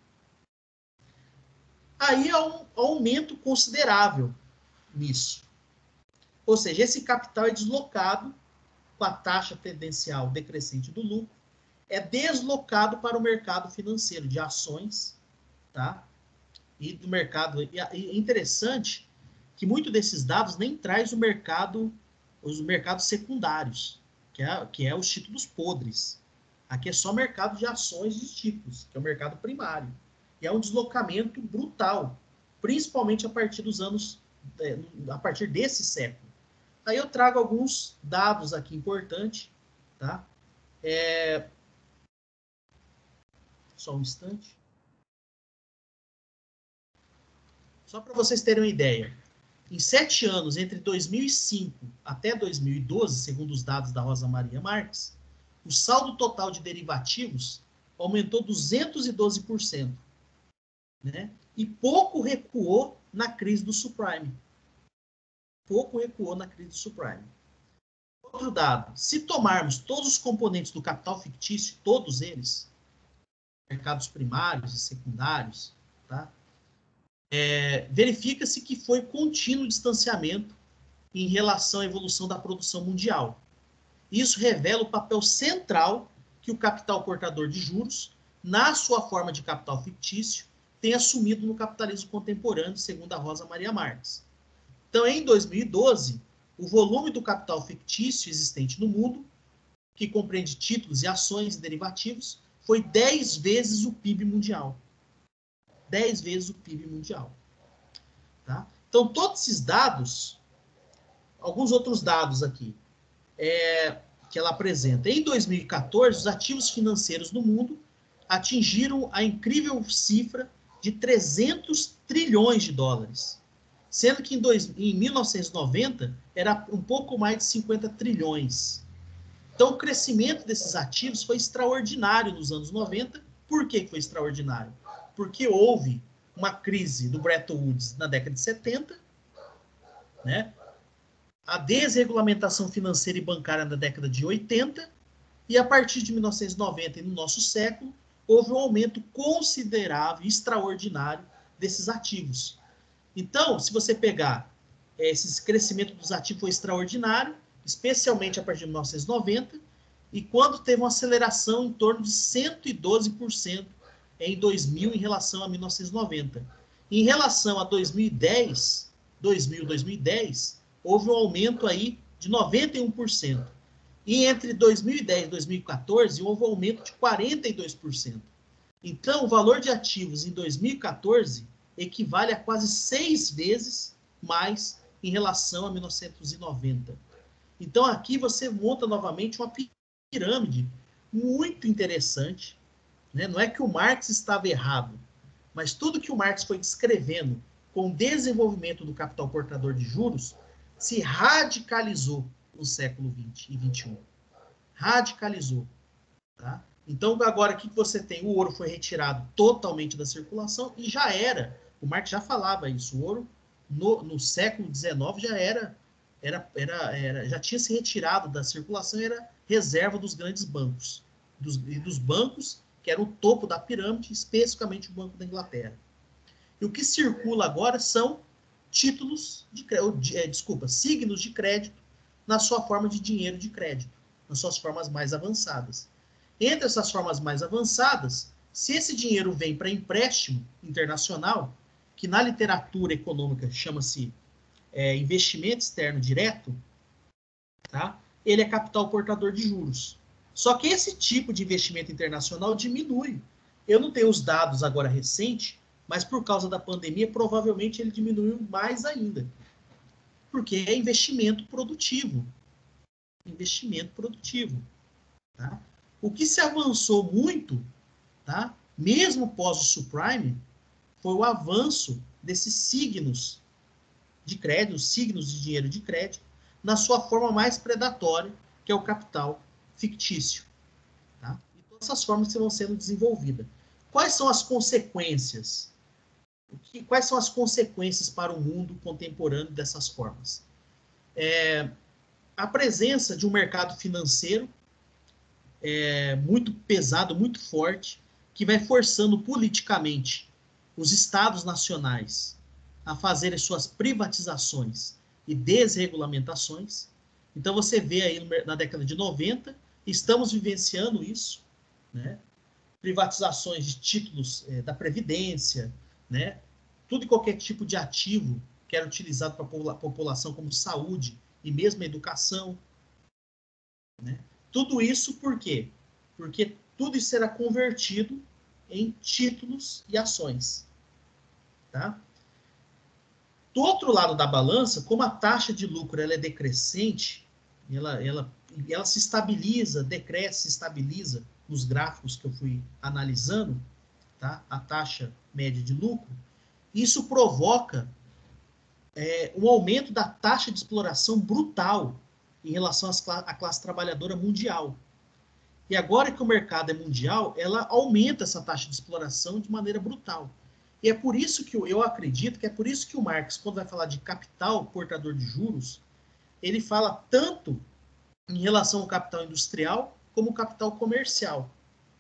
Aí há um aumento considerável nisso. Ou seja, esse capital é deslocado com a taxa tendencial decrescente do lucro, é deslocado para o mercado financeiro de ações, e do mercado. E é interessante que muitos desses dados nem traz os mercados secundários, que é os títulos podres. Aqui é só mercado de ações de títulos, que é o mercado primário. E é um deslocamento brutal, principalmente a partir dos anos, a partir desse século. Aí eu trago alguns dados aqui importantes, Só um instante. Só para vocês terem uma ideia. Em 7 anos, entre 2005 até 2012, segundo os dados da Rosa Maria Marques, o saldo total de derivativos aumentou 212%. E pouco recuou na crise do subprime. Outro dado, se tomarmos todos os componentes do capital fictício, todos eles, mercados primários e secundários, verifica-se que foi contínuo distanciamento em relação à evolução da produção mundial. Isso revela o papel central que o capital portador de juros, na sua forma de capital fictício, tem assumido no capitalismo contemporâneo, segundo a Rosa Maria Marques. Então, em 2012, o volume do capital fictício existente no mundo, que compreende títulos e ações e derivativos, foi 10 vezes o PIB mundial. 10 vezes o PIB mundial. Então, todos esses dados, alguns outros dados aqui, que ela apresenta. Em 2014, os ativos financeiros no mundo atingiram a incrível cifra de 300 trilhões de dólares, sendo que em 1990 era um pouco mais de 50 trilhões. Então, o crescimento desses ativos foi extraordinário nos anos 90. Por que foi extraordinário? Porque houve uma crise do Bretton Woods na década de 70, a desregulamentação financeira e bancária na década de 80, e a partir de 1990 e no nosso século, houve um aumento considerável, extraordinário desses ativos. Então, se você pegar esse crescimento dos ativos foi extraordinário, especialmente a partir de 1990, e quando teve uma aceleração em torno de 112% em 2000 em relação a 1990. Em relação a 2010, houve um aumento aí de 91%. E entre 2010 e 2014, houve um aumento de 42%. Então, o valor de ativos em 2014 equivale a quase 6 vezes mais em relação a 1990. Então, aqui você monta novamente uma pirâmide muito interessante. Não é que o Marx estava errado, mas tudo que o Marx foi descrevendo com o desenvolvimento do capital portador de juros se radicalizou no século XX e XXI. Radicalizou. Tá? Então, agora, o que você tem? O ouro foi retirado totalmente da circulação e já era, o Marx já falava isso, o ouro no século XIX já tinha se retirado da circulação, era reserva dos grandes bancos, dos bancos que eram o topo da pirâmide, especificamente o Banco da Inglaterra. E o que circula agora são títulos signos de crédito na sua forma de dinheiro de crédito, nas suas formas mais avançadas. Entre essas formas mais avançadas, se esse dinheiro vem para empréstimo internacional, que na literatura econômica chama-se investimento externo direto, tá? Ele é capital portador de juros. Só que esse tipo de investimento internacional diminui. Eu não tenho os dados agora recentes, mas por causa da pandemia, provavelmente ele diminuiu mais ainda. Porque é investimento produtivo. Investimento produtivo. Tá? O que se avançou muito, tá? Mesmo pós o subprime, foi o avanço desses signos de crédito, signos de dinheiro de crédito, na sua forma mais predatória, que é o capital fictício. Tá? E todas essas formas que vão sendo desenvolvidas. Quais são as consequências? Quais são as consequências para o mundo contemporâneo dessas formas? A presença de um mercado financeiro muito pesado, muito forte, que vai forçando politicamente os estados nacionais a fazerem suas privatizações e desregulamentações. Então você vê aí na década de 90, estamos vivenciando isso, né? Privatizações de títulos da Previdência, né? Tudo e qualquer tipo de ativo que era utilizado para a população, como saúde e mesmo a educação, né? Tudo isso por quê? Porque tudo isso será convertido em títulos e ações. Tá? Do outro lado da balança, como a taxa de lucro ela é decrescente, ela se estabiliza, decresce, se estabiliza nos gráficos que eu fui analisando, tá? A taxa média de lucro, isso provoca um aumento da taxa de exploração brutal em relação à classe trabalhadora mundial. E agora que o mercado é mundial, ela aumenta essa taxa de exploração de maneira brutal. E é por isso que eu acredito que é por isso que o Marx, quando vai falar de capital portador de juros, ele fala tanto em relação ao capital industrial como o capital comercial.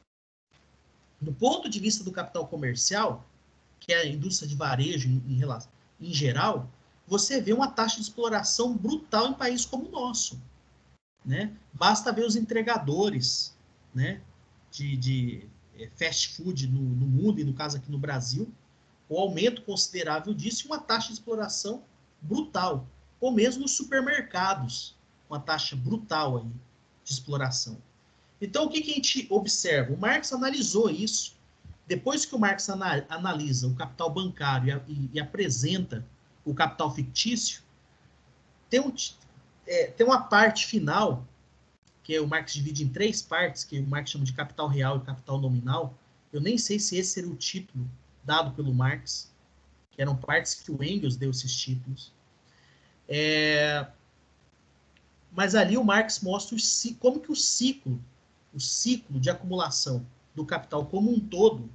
Do ponto de vista do capital comercial, que é a indústria de varejo em geral, você vê uma taxa de exploração brutal em países como o nosso. Né? Basta ver os entregadores, né, de fast food no mundo, e no caso aqui no Brasil, o aumento considerável disso e uma taxa de exploração brutal. Ou mesmo nos supermercados, uma taxa brutal aí de exploração. Então, o que a gente observa? O Marx analisou isso. Depois que o Marx analisa o capital bancário e apresenta o capital fictício, tem uma parte final, que o Marx divide em 3 partes, que o Marx chama de capital real e capital nominal. Eu nem sei se esse seria o título dado pelo Marx, que eram partes que o Engels deu esses títulos. Mas ali o Marx mostra como que o ciclo de acumulação do capital como um todo,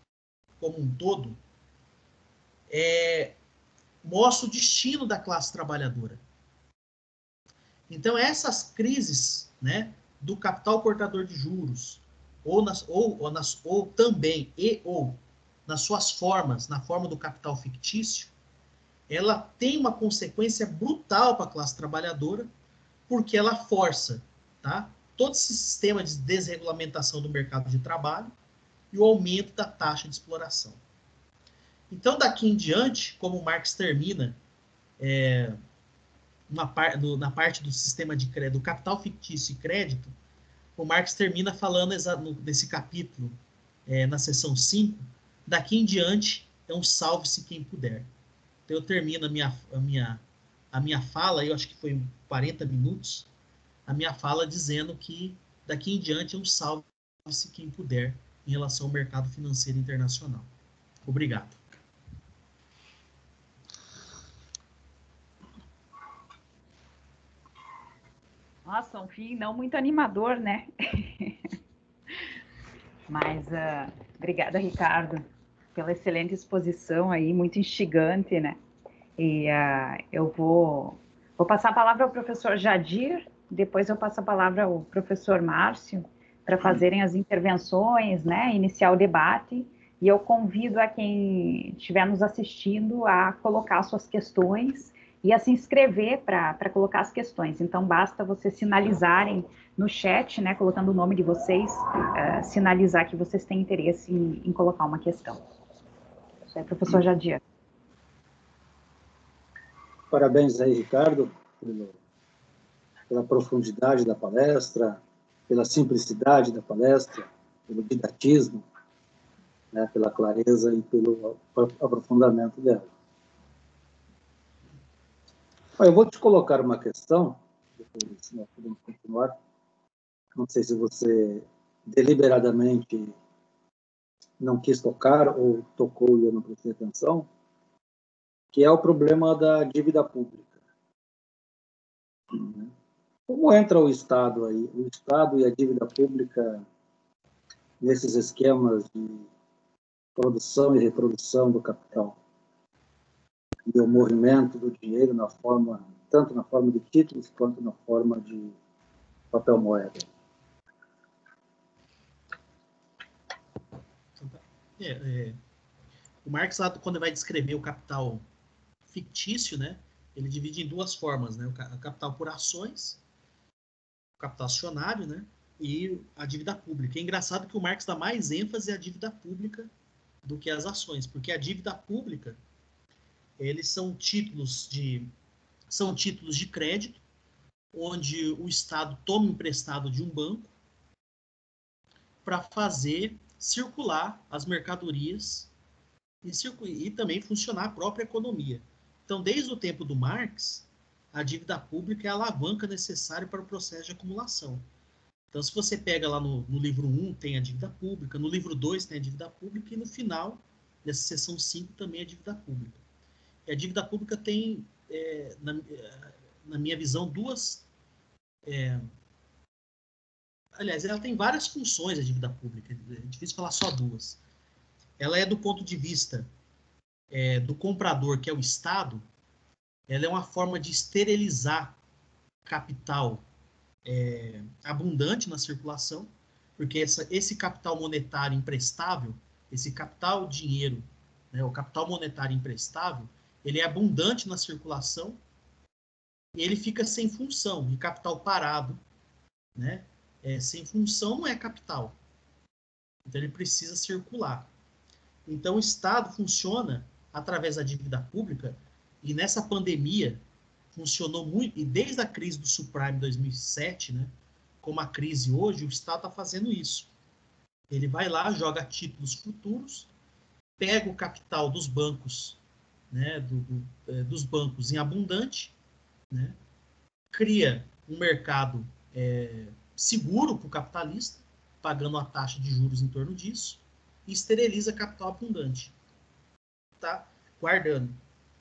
mostra o destino da classe trabalhadora. Então, essas crises, né, do capital portador de juros, ou também nas suas formas, na forma do capital fictício, ela tem uma consequência brutal para a classe trabalhadora, porque ela força, tá, todo esse sistema de desregulamentação do mercado de trabalho e o aumento da taxa de exploração. Então, daqui em diante, como Marx termina na parte do sistema de crédito, do capital fictício e crédito, o Marx termina falando nesse capítulo, na seção 5, daqui em diante é um salve-se quem puder. Então eu termino a minha fala, eu acho que foi 40 minutos, a minha fala dizendo que daqui em diante é um salve-se quem puder em relação ao mercado financeiro internacional. Obrigado. Nossa, um fim não muito animador, né? Mas obrigada, Ricardo, pela excelente exposição aí, muito instigante, né? E eu vou passar a palavra ao professor Jadir, depois eu passo a palavra ao professor Márcio para fazerem as intervenções, né? Iniciar o debate. E eu convido a quem estiver nos assistindo a colocar suas questões e a se inscrever para colocar as questões. Então, basta vocês sinalizarem no chat, né, colocando o nome de vocês, sinalizar que vocês têm interesse em colocar uma questão. Isso aí, professor Jadir. Parabéns aí, Ricardo, pela profundidade da palestra, pela simplicidade da palestra, pelo didatismo, né, pela clareza e pelo aprofundamento dela. Eu vou te colocar uma questão, depois nós podemos continuar. Não sei se você deliberadamente não quis tocar ou tocou e eu não prestei atenção, que é o problema da dívida pública. Como entra o Estado aí? O Estado e a dívida pública nesses esquemas de produção e reprodução do capital e o movimento do dinheiro na forma, tanto na forma de títulos quanto na forma de papel moeda. O Marx, lá, quando vai descrever o capital fictício, né, ele divide em duas formas, né, o capital por ações, o capital acionário, né, e a dívida pública. É engraçado que o Marx dá mais ênfase à dívida pública do que às ações, porque a dívida pública, eles são títulos de crédito, onde o Estado toma emprestado de um banco para fazer circular as mercadorias e também funcionar a própria economia. Então, desde o tempo do Marx, a dívida pública é a alavanca necessária para o processo de acumulação. Então, se você pega lá no livro 1, tem a dívida pública, no livro 2 tem a dívida pública, e no final, nessa seção 5, também a dívida pública. E a dívida pública tem, na minha visão, duas... aliás, ela tem várias funções, a dívida pública, é difícil falar só duas. Ela é do ponto de vista do comprador, que é o Estado, ela é uma forma de esterilizar capital abundante na circulação, porque esse capital monetário emprestável, esse capital dinheiro, né, o capital monetário emprestável, ele é abundante na circulação e ele fica sem função, e capital parado, né, sem função não é capital. Então ele precisa circular. Então o Estado funciona através da dívida pública, e nessa pandemia funcionou muito, e desde a crise do subprime em 2007, né, como a crise hoje, o Estado está fazendo isso. Ele vai lá, joga títulos futuros, pega o capital dos bancos, né, dos bancos em abundante, né, cria um mercado seguro para o capitalista, pagando a taxa de juros em torno disso, e esteriliza capital abundante. Tá? Guardando.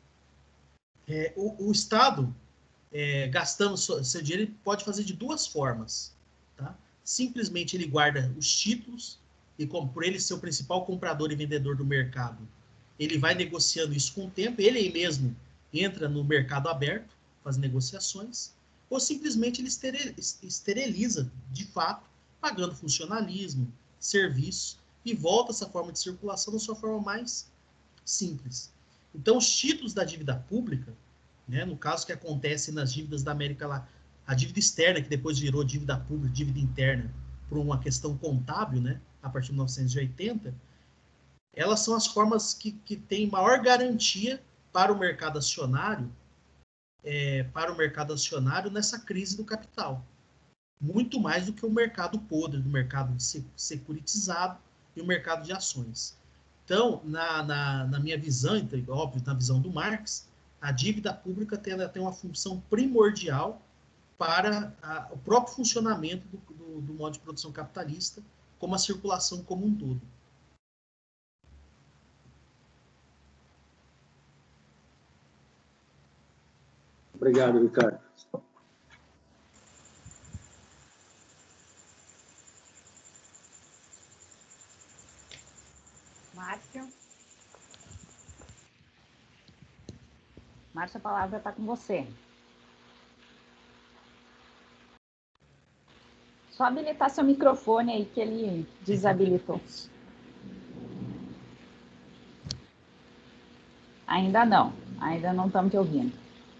O Estado, gastando seu dinheiro, ele pode fazer de duas formas. Tá? Simplesmente ele guarda os títulos, e como por ele ser o principal comprador e vendedor do mercado, ele vai negociando isso com o tempo, ele mesmo entra no mercado aberto, faz negociações, ou simplesmente ele esteriliza, de fato, pagando funcionalismo, serviço, e volta essa forma de circulação da sua forma mais simples. Então, os títulos da dívida pública, né, no caso que acontece nas dívidas da América Latina, a dívida externa, que depois virou dívida pública, dívida interna, por uma questão contábil, né, a partir de 1980, elas são as formas que têm maior garantia para o mercado acionário, nessa crise do capital. Muito mais do que o mercado podre, do mercado securitizado e o mercado de ações. Então, na minha visão, então, óbvio, na visão do Marx, a dívida pública tem uma função primordial para o próprio funcionamento do modo de produção capitalista, como a circulação como um todo. Obrigado, Ricardo. Márcio? Márcio, a palavra está com você. Só habilitar seu microfone aí que ele desabilitou. Ainda não estamos te ouvindo.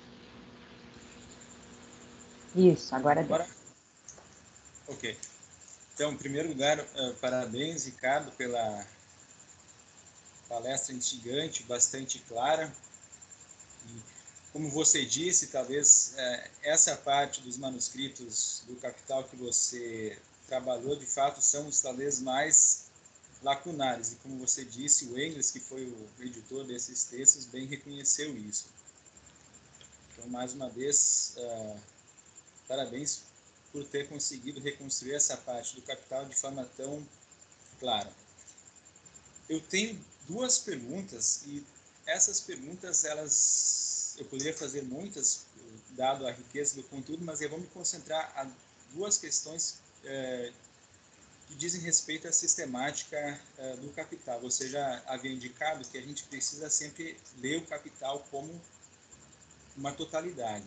Isso, agora deu. Ok. Então, em primeiro lugar, parabéns, Ricardo, pela palestra instigante, bastante clara. E, como você disse, talvez essa parte dos manuscritos do Capital que você trabalhou, de fato, são os talvez mais lacunares. E, como você disse, o Engels, que foi o editor desses textos, bem reconheceu isso. Então, mais uma vez, parabéns por ter conseguido reconstruir essa parte do Capital de forma tão clara. Eu tenho duas perguntas e essas perguntas, eu poderia fazer muitas, dado a riqueza do conteúdo, mas eu vou me concentrar em duas questões que dizem respeito à sistemática do Capital. Você já havia indicado que a gente precisa sempre ler o Capital como uma totalidade.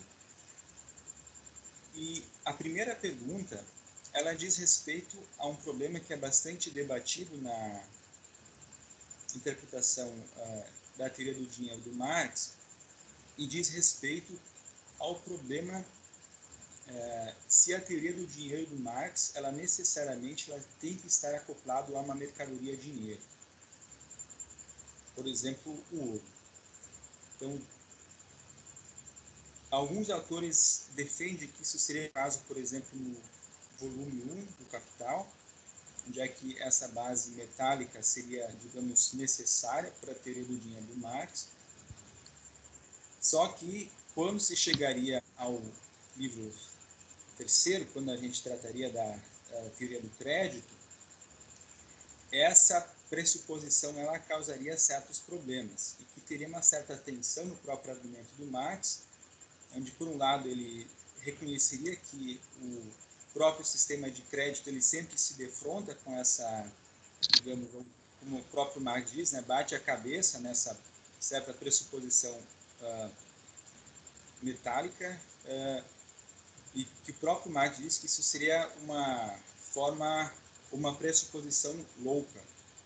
E a primeira pergunta, ela diz respeito a um problema que é bastante debatido na interpretação da teoria do dinheiro do Marx, e diz respeito ao problema se a teoria do dinheiro do Marx, ela necessariamente tem que estar acoplado a uma mercadoria dinheiro. Por exemplo, o ouro. Então, alguns autores defendem que isso seria o caso, por exemplo, no volume 1 do Capital, onde é que essa base metálica seria, digamos, necessária para a teoria do dinheiro do Marx. Só que, quando se chegaria ao livro terceiro, quando a gente trataria da teoria do crédito, essa pressuposição ela causaria certos problemas e que teria uma certa tensão no próprio argumento do Marx, onde, por um lado, ele reconheceria que o próprio sistema de crédito ele sempre se defronta com essa, digamos, como o próprio Marx diz, né, bate a cabeça nessa certa pressuposição metálica, e que o próprio Marx diz que isso seria uma pressuposição louca.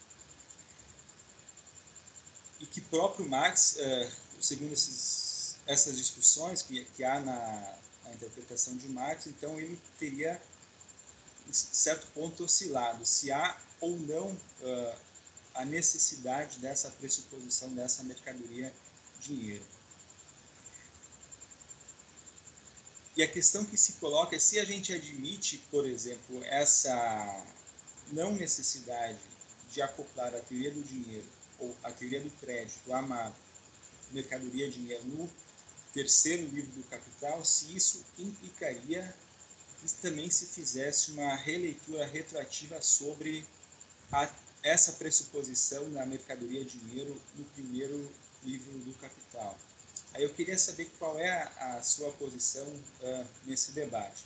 E que o próprio Marx, segundo essas discussões que há na interpretação de Marx, então ele teria, em certo ponto, oscilado se há ou não a necessidade dessa pressuposição dessa mercadoria dinheiro. E a questão que se coloca é se a gente admite, por exemplo, essa não necessidade de acoplar a teoria do dinheiro ou a teoria do crédito a uma mercadoria dinheiro no terceiro livro do Capital, se isso implicaria que também se fizesse uma releitura retroativa sobre essa pressuposição na mercadoria dinheiro no primeiro livro do Capital. Aí eu queria saber qual é a sua posição nesse debate.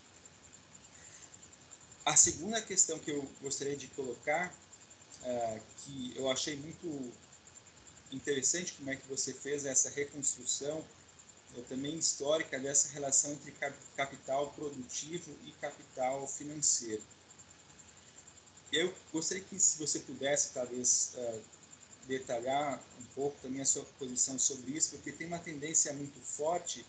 A segunda questão que eu gostaria de colocar, que eu achei muito interessante como é que você fez essa reconstrução também histórica dessa relação entre capital produtivo e capital financeiro. Eu gostaria que, se você pudesse, talvez, detalhar um pouco também a sua posição sobre isso, porque tem uma tendência muito forte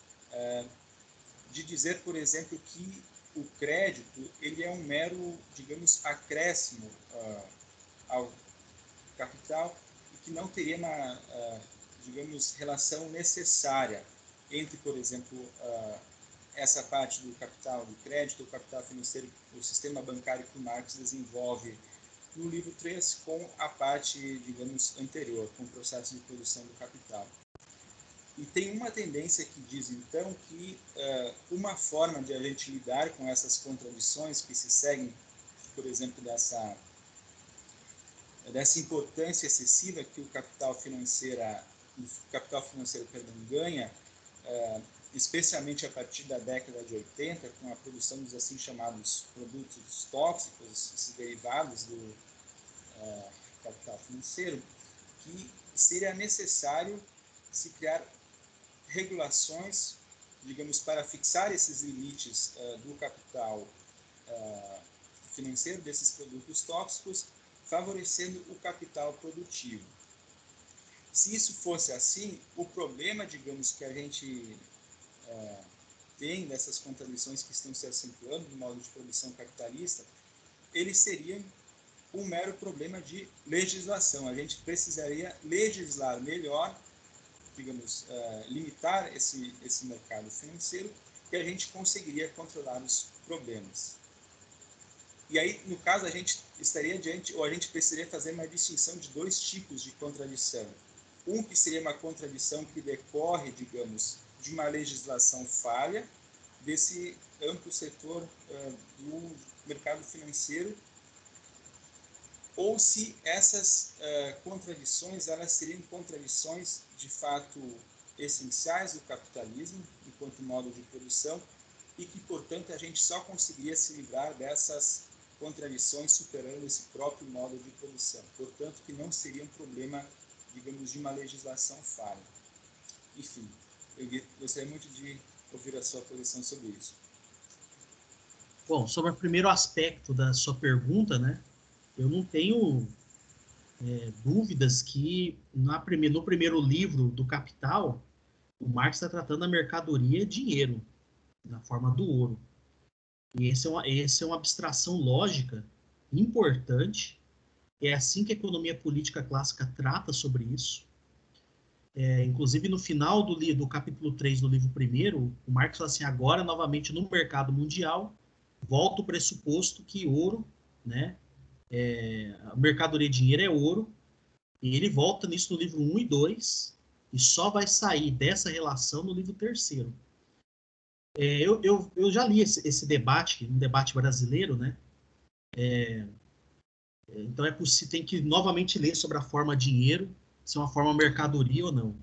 de dizer, por exemplo, que o crédito ele é um mero, digamos, acréscimo ao capital e que não teria uma, digamos, relação necessária entre, por exemplo, essa parte do capital do crédito, o capital financeiro, o sistema bancário que o Marx desenvolve no livro 3 com a parte, digamos, anterior, com o processo de produção do capital. E tem uma tendência que diz, então, que uma forma de a gente lidar com essas contradições que se seguem, por exemplo, dessa importância excessiva que o capital financeiro ganha, especialmente a partir da década de 80, com a produção dos assim chamados produtos tóxicos, esses derivados do capital financeiro, que seria necessário se criar regulações, digamos, para fixar esses limites do capital financeiro, desses produtos tóxicos, favorecendo o capital produtivo. Se isso fosse assim, o problema, digamos, que a gente tem dessas contradições que estão se acentuando no modo de produção capitalista, eles seriam um mero problema de legislação. A gente precisaria legislar melhor, digamos, limitar esse mercado financeiro, e a gente conseguiria controlar os problemas. E aí, no caso, a gente estaria diante, ou a gente precisaria fazer uma distinção de dois tipos de contradição. Um que seria uma contradição que decorre, digamos, de uma legislação falha desse amplo setor do mercado financeiro, ou se essas contradições, elas seriam contradições de fato essenciais do capitalismo enquanto modo de produção, e que, portanto, a gente só conseguiria se livrar dessas contradições superando esse próprio modo de produção. Portanto, que não seria um problema, digamos, de uma legislação falha. Enfim, eu gostaria muito de ouvir a sua posição sobre isso. Bom, sobre o primeiro aspecto da sua pergunta, né? Eu não tenho dúvidas que no primeiro livro do Capital, o Marx está tratando a mercadoria dinheiro, na forma do ouro. E essa é uma abstração lógica importante. É assim que a economia política clássica trata sobre isso. Inclusive, no final do capítulo 3 do livro 1, o Marx fala assim, agora, novamente, no mercado mundial, volta o pressuposto que ouro, né, a mercadoria dinheiro é ouro, e ele volta nisso no livro 1 e 2, e só vai sair dessa relação no livro 3. Eu já li esse debate, um debate brasileiro, né? Então tem que novamente ler sobre a forma dinheiro, se é uma forma mercadoria ou não.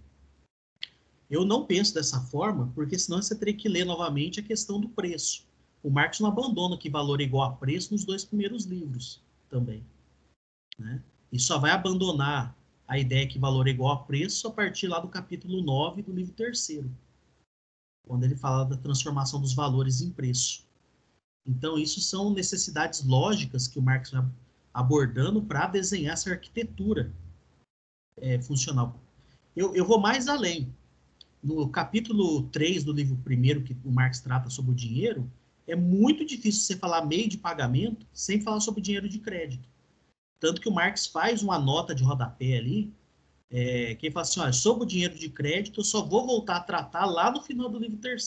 Eu não penso dessa forma, porque senão você teria que ler novamente a questão do preço. O Marx não abandona que valor é igual a preço nos 2 primeiros livros também, né? E só vai abandonar a ideia que valor é igual a preço a partir lá do capítulo 9 do livro 3, quando ele fala da transformação dos valores em preço. Então, isso são necessidades lógicas que o Marx vai abordando para desenhar essa arquitetura funcional. Eu vou mais além. No capítulo 3 do livro 1, que o Marx trata sobre o dinheiro, é muito difícil você falar meio de pagamento sem falar sobre dinheiro de crédito. Tanto que o Marx faz uma nota de rodapé ali, que ele fala assim, olha, sobre o dinheiro de crédito, eu só vou voltar a tratar lá no final do livro 3.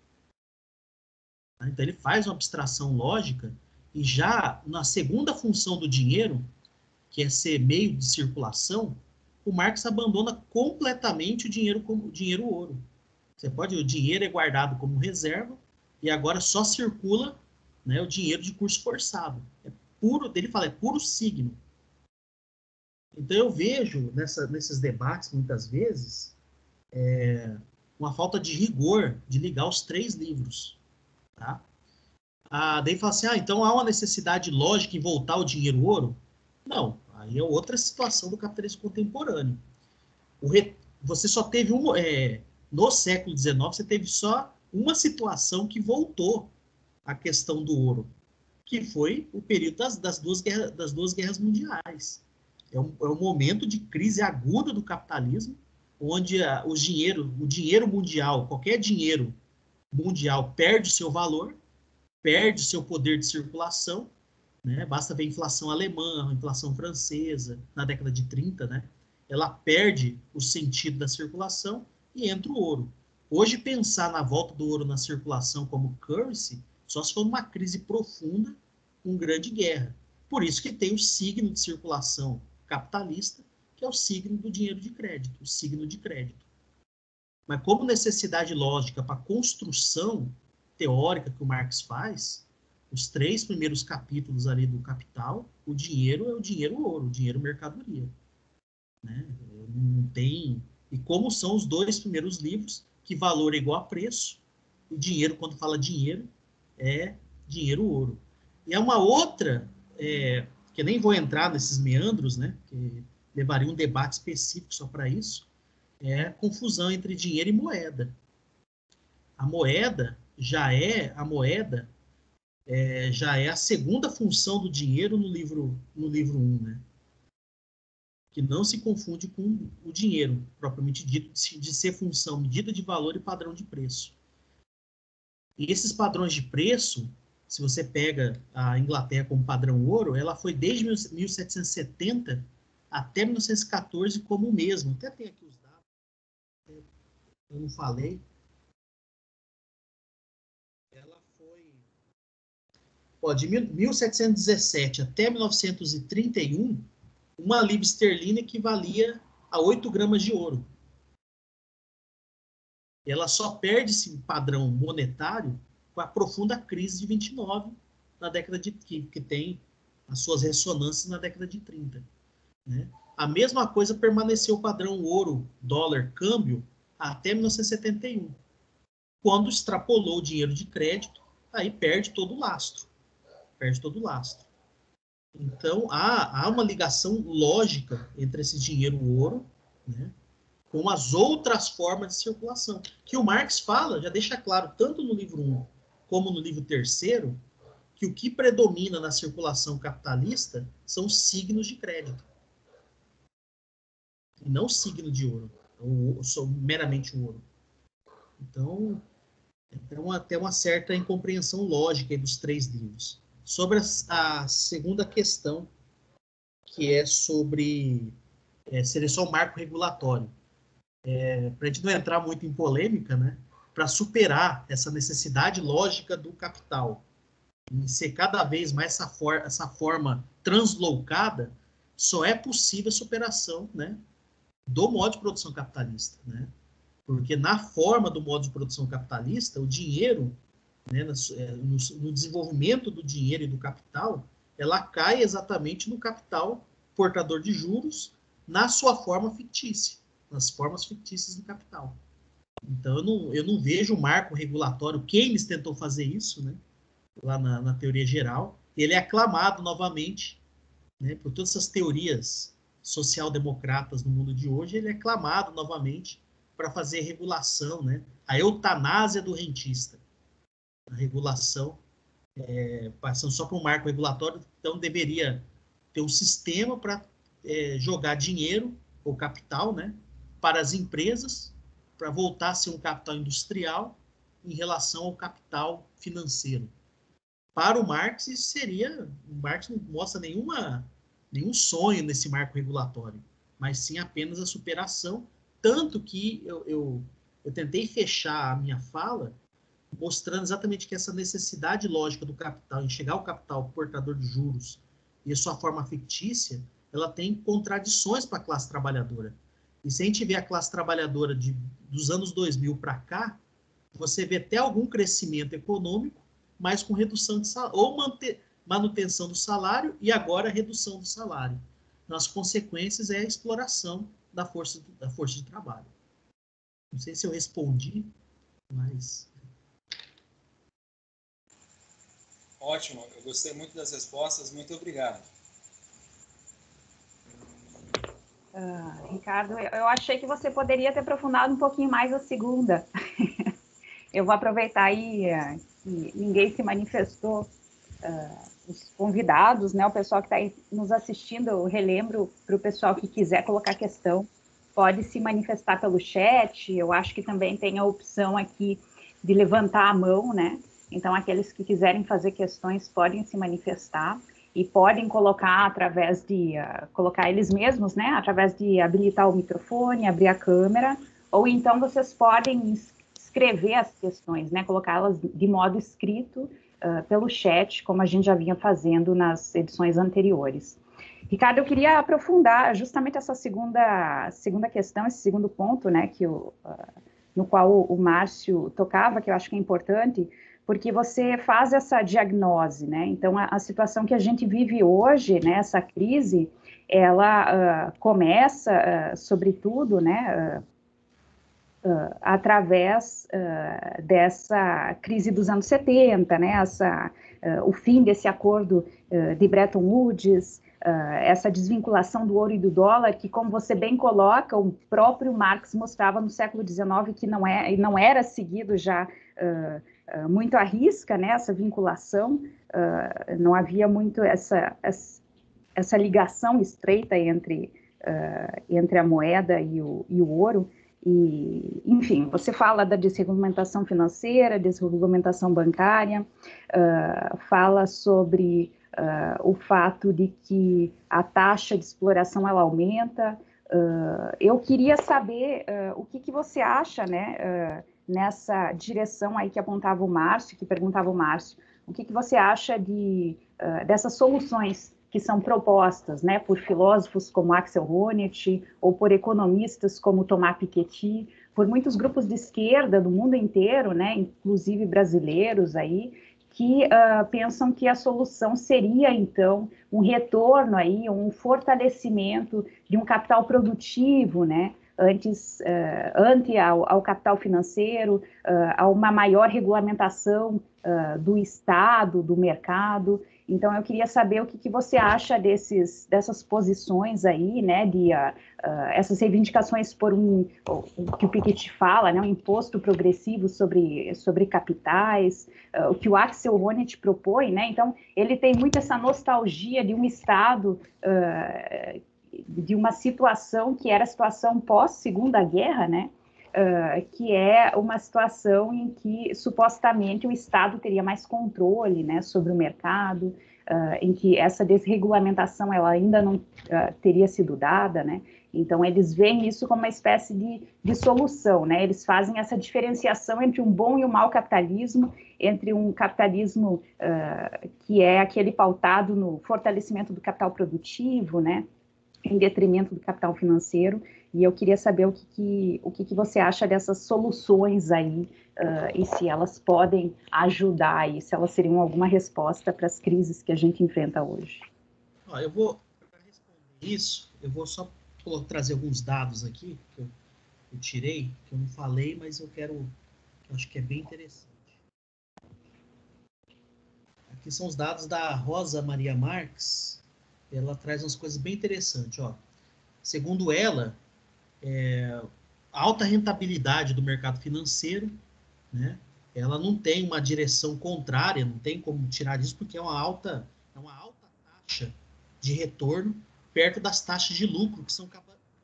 Então, ele faz uma abstração lógica, e já na segunda função do dinheiro, que é ser meio de circulação, o Marx abandona completamente o dinheiro como dinheiro ouro. O dinheiro é guardado como reserva, e agora só circula, né, o dinheiro de curso forçado. Ele fala, é puro signo. Então eu vejo nesses debates, muitas vezes, uma falta de rigor de ligar os 3 livros. Tá? Daí fala assim, então há uma necessidade lógica em voltar ao dinheiro ouro? Não, aí é outra situação do capitalismo contemporâneo. Você só teve no século XIX, você teve só uma situação que voltou à questão do ouro, que foi o período das duas guerras mundiais. É um momento de crise aguda do capitalismo, onde o dinheiro mundial, qualquer dinheiro mundial, perde seu valor, perde seu poder de circulação, né? Basta ver a inflação alemã, a inflação francesa, na década de 30, né? Ela perde o sentido da circulação e entra o ouro. Hoje, pensar na volta do ouro na circulação como currency, só se for uma crise profunda, com grande guerra. Por isso que tem o signo de circulação capitalista, que é o signo do dinheiro de crédito, o signo de crédito. Mas como necessidade lógica para a construção teórica que o Marx faz, os 3 primeiros capítulos ali do Capital, o dinheiro é o dinheiro ouro, o dinheiro mercadoria. Né? Não tem... E como são os 2 primeiros livros, que valor é igual a preço, o dinheiro, quando fala dinheiro, é dinheiro ouro. E é uma outra que nem vou entrar nesses meandros, né, que levaria um debate específico só para isso, é a confusão entre dinheiro e moeda. A moeda já é a segunda função do dinheiro no livro 1, né? Que não se confunde com o dinheiro, propriamente dito, de ser função, medida de valor e padrão de preço. E esses padrões de preço, se você pega a Inglaterra como padrão ouro, ela foi desde 1770 até 1914 como o mesmo. Até tem aqui os dados, eu não falei. Ela foi... de 1717 até 1931, uma libra esterlina equivalia a 8 gramas de ouro. Ela só perde esse padrão monetário com a profunda crise de 29, na década que tem as suas ressonâncias na década de 30. Né? A mesma coisa permaneceu o padrão ouro, dólar, câmbio, até 1971. Quando extrapolou o dinheiro de crédito, aí perde todo o lastro. Então, há uma ligação lógica entre esse dinheiro ouro, né, com as outras formas de circulação, que o Marx fala, já deixa claro, tanto no livro 1 como no livro 3º, que o que predomina na circulação capitalista são os signos de crédito, e não o signo de ouro, ou meramente o ouro. Então, até uma certa incompreensão lógica dos 3 livros. Sobre a segunda questão, que é sobre seria só um marco regulatório. Para a gente não entrar muito em polêmica, né, para superar essa necessidade lógica do capital, em ser cada vez mais essa forma translocada, só é possível a superação, né, do modo de produção capitalista. Né? Porque na forma do modo de produção capitalista, o dinheiro, né, no desenvolvimento do dinheiro e do capital, ela cai exatamente no capital portador de juros, na sua forma fictícia, nas formas fictícias do capital. Então, eu não vejo um marco regulatório. Keynes tentou fazer isso, né, lá na teoria geral. Ele é aclamado novamente, né, por todas essas teorias social-democratas no mundo de hoje. Ele é aclamado novamente para fazer regulação, né, a eutanásia do rentista. A regulação, passando só para um marco regulatório, então deveria ter um sistema para jogar dinheiro ou capital, né, para as empresas, para voltar a ser um capital industrial em relação ao capital financeiro. Para o Marx, isso seria... O Marx não mostra nenhum sonho nesse marco regulatório, mas sim apenas a superação, tanto que eu tentei fechar a minha fala mostrando exatamente que essa necessidade lógica do capital, em chegar ao capital portador de juros e a sua forma fictícia, ela tem contradições para a classe trabalhadora. E se a gente vê a classe trabalhadora dos anos 2000 para cá, você vê até algum crescimento econômico, mas com redução de salário, ou manutenção do salário e agora redução do salário. As consequências é a exploração da força de trabalho. Não sei se eu respondi, mas... Ótimo, eu gostei muito das respostas, muito obrigado. Ricardo, eu achei que você poderia ter aprofundado um pouquinho mais a segunda. Eu vou aproveitar aí que ninguém se manifestou, os convidados, né, o pessoal que está aí nos assistindo, eu relembro para o pessoal que quiser colocar questão, pode se manifestar pelo chat. Eu acho que também tem a opção aqui de levantar a mão, né? Então, aqueles que quiserem fazer questões podem se manifestar e podem colocar através de, colocar eles mesmos, né? Através de habilitar o microfone, abrir a câmera, ou então vocês podem escrever as questões, né? Colocá-las de modo escrito pelo chat, como a gente já vinha fazendo nas edições anteriores. Ricardo, eu queria aprofundar justamente essa segunda questão, esse segundo ponto, né? No qual o Márcio tocava, que eu acho que é importante, porque você faz essa diagnose, né? Então, a situação que a gente vive hoje, né, essa crise, ela começa, sobretudo, né, através dessa crise dos anos 70, né, o fim desse acordo de Bretton Woods, essa desvinculação do ouro e do dólar, que, como você bem coloca, o próprio Marx mostrava no século XIX que não era seguido já muito à risca, né, essa vinculação, não havia muito essa ligação estreita entre a moeda e o ouro. E, enfim, você fala da desregulamentação financeira, desregulamentação bancária, fala sobre o fato de que a taxa de exploração ela aumenta. Eu queria saber o que você acha, né, nessa direção aí que apontava o Márcio, que perguntava o Márcio, o que você acha dessas soluções que são propostas, né, por filósofos como Axel Honneth, ou por economistas como Thomas Piketty, por muitos grupos de esquerda do mundo inteiro, né, inclusive brasileiros aí, que pensam que a solução seria, então, um retorno aí, um fortalecimento de um capital produtivo, né, ante ao capital financeiro, a uma maior regulamentação do Estado, do mercado. Então, eu queria saber o que você acha dessas posições aí, né, essas reivindicações por o que o Piketty fala, né, um imposto progressivo sobre capitais, o que o Axel Honneth propõe, né, então, ele tem muito essa nostalgia de um Estado, de uma situação que era a situação pós-Segunda Guerra, né, que é uma situação em que, supostamente, o Estado teria mais controle, né, sobre o mercado, em que essa desregulamentação ela ainda não teria sido dada, né? Então, eles veem isso como uma espécie de solução, né? Eles fazem essa diferenciação entre um bom e um mau capitalismo, entre um capitalismo que é aquele pautado no fortalecimento do capital produtivo, né, em detrimento do capital financeiro, e eu queria saber o que você acha dessas soluções aí, e se elas podem ajudar, e se elas seriam alguma resposta para as crises que a gente enfrenta hoje. Para responder isso, eu vou só trazer alguns dados aqui, que eu tirei, que eu não falei, mas eu acho que é bem interessante. Aqui são os dados da Rosa Maria Marques. Ela traz umas coisas bem interessantes. Segundo ela, a alta rentabilidade do mercado financeiro, né, ela não tem uma direção contrária, não tem como tirar isso, porque é uma alta taxa de retorno perto das taxas de lucro, que são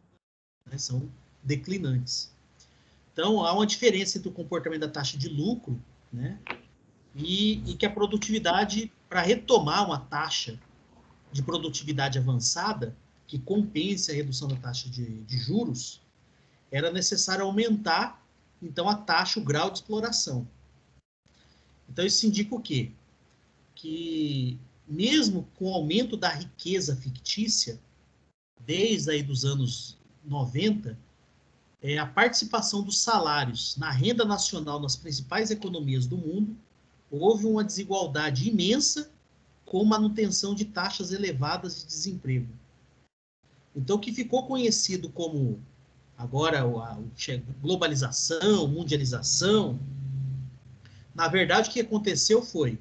declinantes. Então, há uma diferença entre o comportamento da taxa de lucro, né, e que a produtividade, para retomar uma taxa de produtividade avançada, que compense a redução da taxa de juros, era necessário aumentar, então, a taxa, o grau de exploração. Então, isso indica o quê? Que, mesmo com o aumento da riqueza fictícia, desde aí dos anos 90, a participação dos salários na renda nacional nas principais economias do mundo, houve uma desigualdade imensa com manutenção de taxas elevadas de desemprego. Então, o que ficou conhecido como agora a globalização, mundialização, na verdade, o que aconteceu foi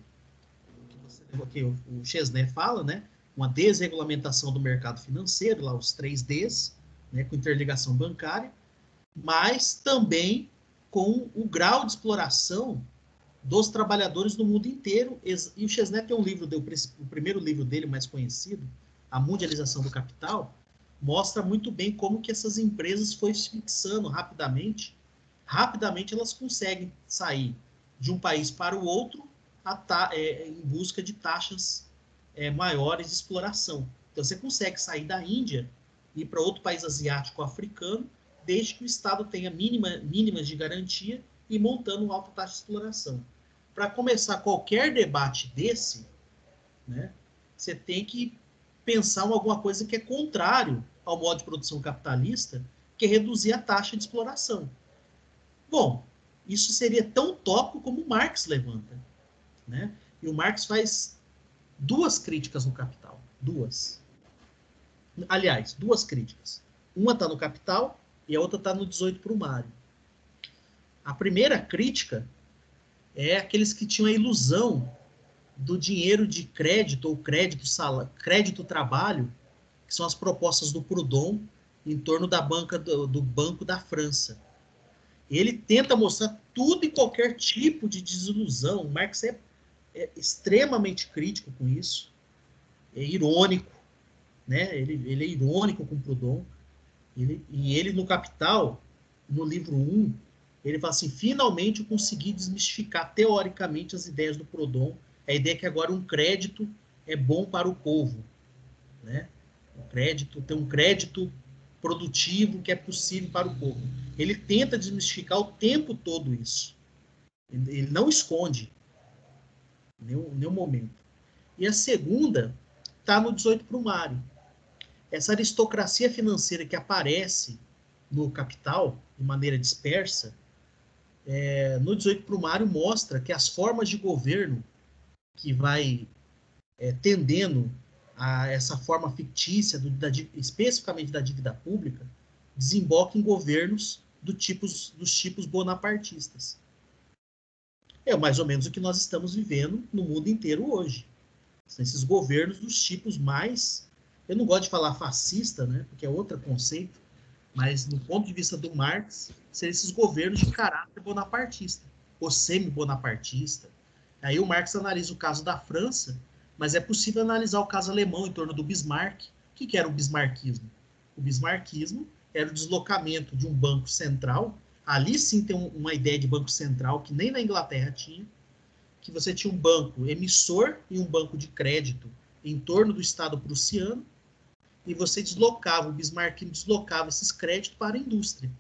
que o Chesney fala, né, uma desregulamentação do mercado financeiro, lá os 3 Ds, né, com interligação bancária, mas também com o grau de exploração dos trabalhadores no mundo inteiro. E o Chesney tem um livro, o primeiro livro dele mais conhecido, A Mundialização do Capital, mostra muito bem como que essas empresas foram se fixando rapidamente elas conseguem sair de um país para o outro em busca de taxas maiores de exploração. Então, você consegue sair da Índia e ir para outro país asiático ou africano, desde que o Estado tenha mínimas de garantia e montando uma alta taxa de exploração. Para começar qualquer debate desse, né, você tem que pensar em alguma coisa que é contrário ao modo de produção capitalista, que é reduzir a taxa de exploração. Bom, isso seria tão utópico como o Marx levanta, né? E o Marx faz 2 críticas no Capital. 2. Aliás, 2 críticas. Uma está no Capital e a outra está no 18 Brumário. A primeira crítica é aqueles que tinham a ilusão do dinheiro de crédito ou crédito-trabalho, que são as propostas do Proudhon em torno da banca do Banco da França. Ele tenta mostrar tudo e qualquer tipo de desilusão. O Marx é extremamente crítico com isso, é irônico, né? Ele é irônico com Proudhon. Ele no Capital, no livro 1, ele fala assim: finalmente eu consegui desmistificar teoricamente as ideias do Proudhon, a ideia que agora um crédito é bom para o povo, né? Tem um crédito produtivo que é possível para o povo. Ele tenta desmistificar o tempo todo isso. Ele não esconde em nenhum momento. E a segunda está no 18 Brumário. Essa aristocracia financeira que aparece no Capital, de maneira dispersa, no 18 Brumário mostra que as formas de governo que vai tendendo a essa forma fictícia, especificamente da dívida pública, desemboca em governos dos tipos bonapartistas. É mais ou menos o que nós estamos vivendo no mundo inteiro hoje. São esses governos dos tipos mais... Eu não gosto de falar fascista, né, porque é outro conceito, mas no ponto de vista do Marx, seriam esses governos de caráter bonapartista, ou semi-bonapartista. Aí o Marx analisa o caso da França, mas é possível analisar o caso alemão em torno do Bismarck. O que era o bismarckismo? O bismarckismo era o deslocamento de um banco central. Ali sim tem uma ideia de banco central que nem na Inglaterra tinha, que você tinha um banco emissor e um banco de crédito em torno do Estado prussiano, e você o bismarckismo deslocava esses créditos para a indústria,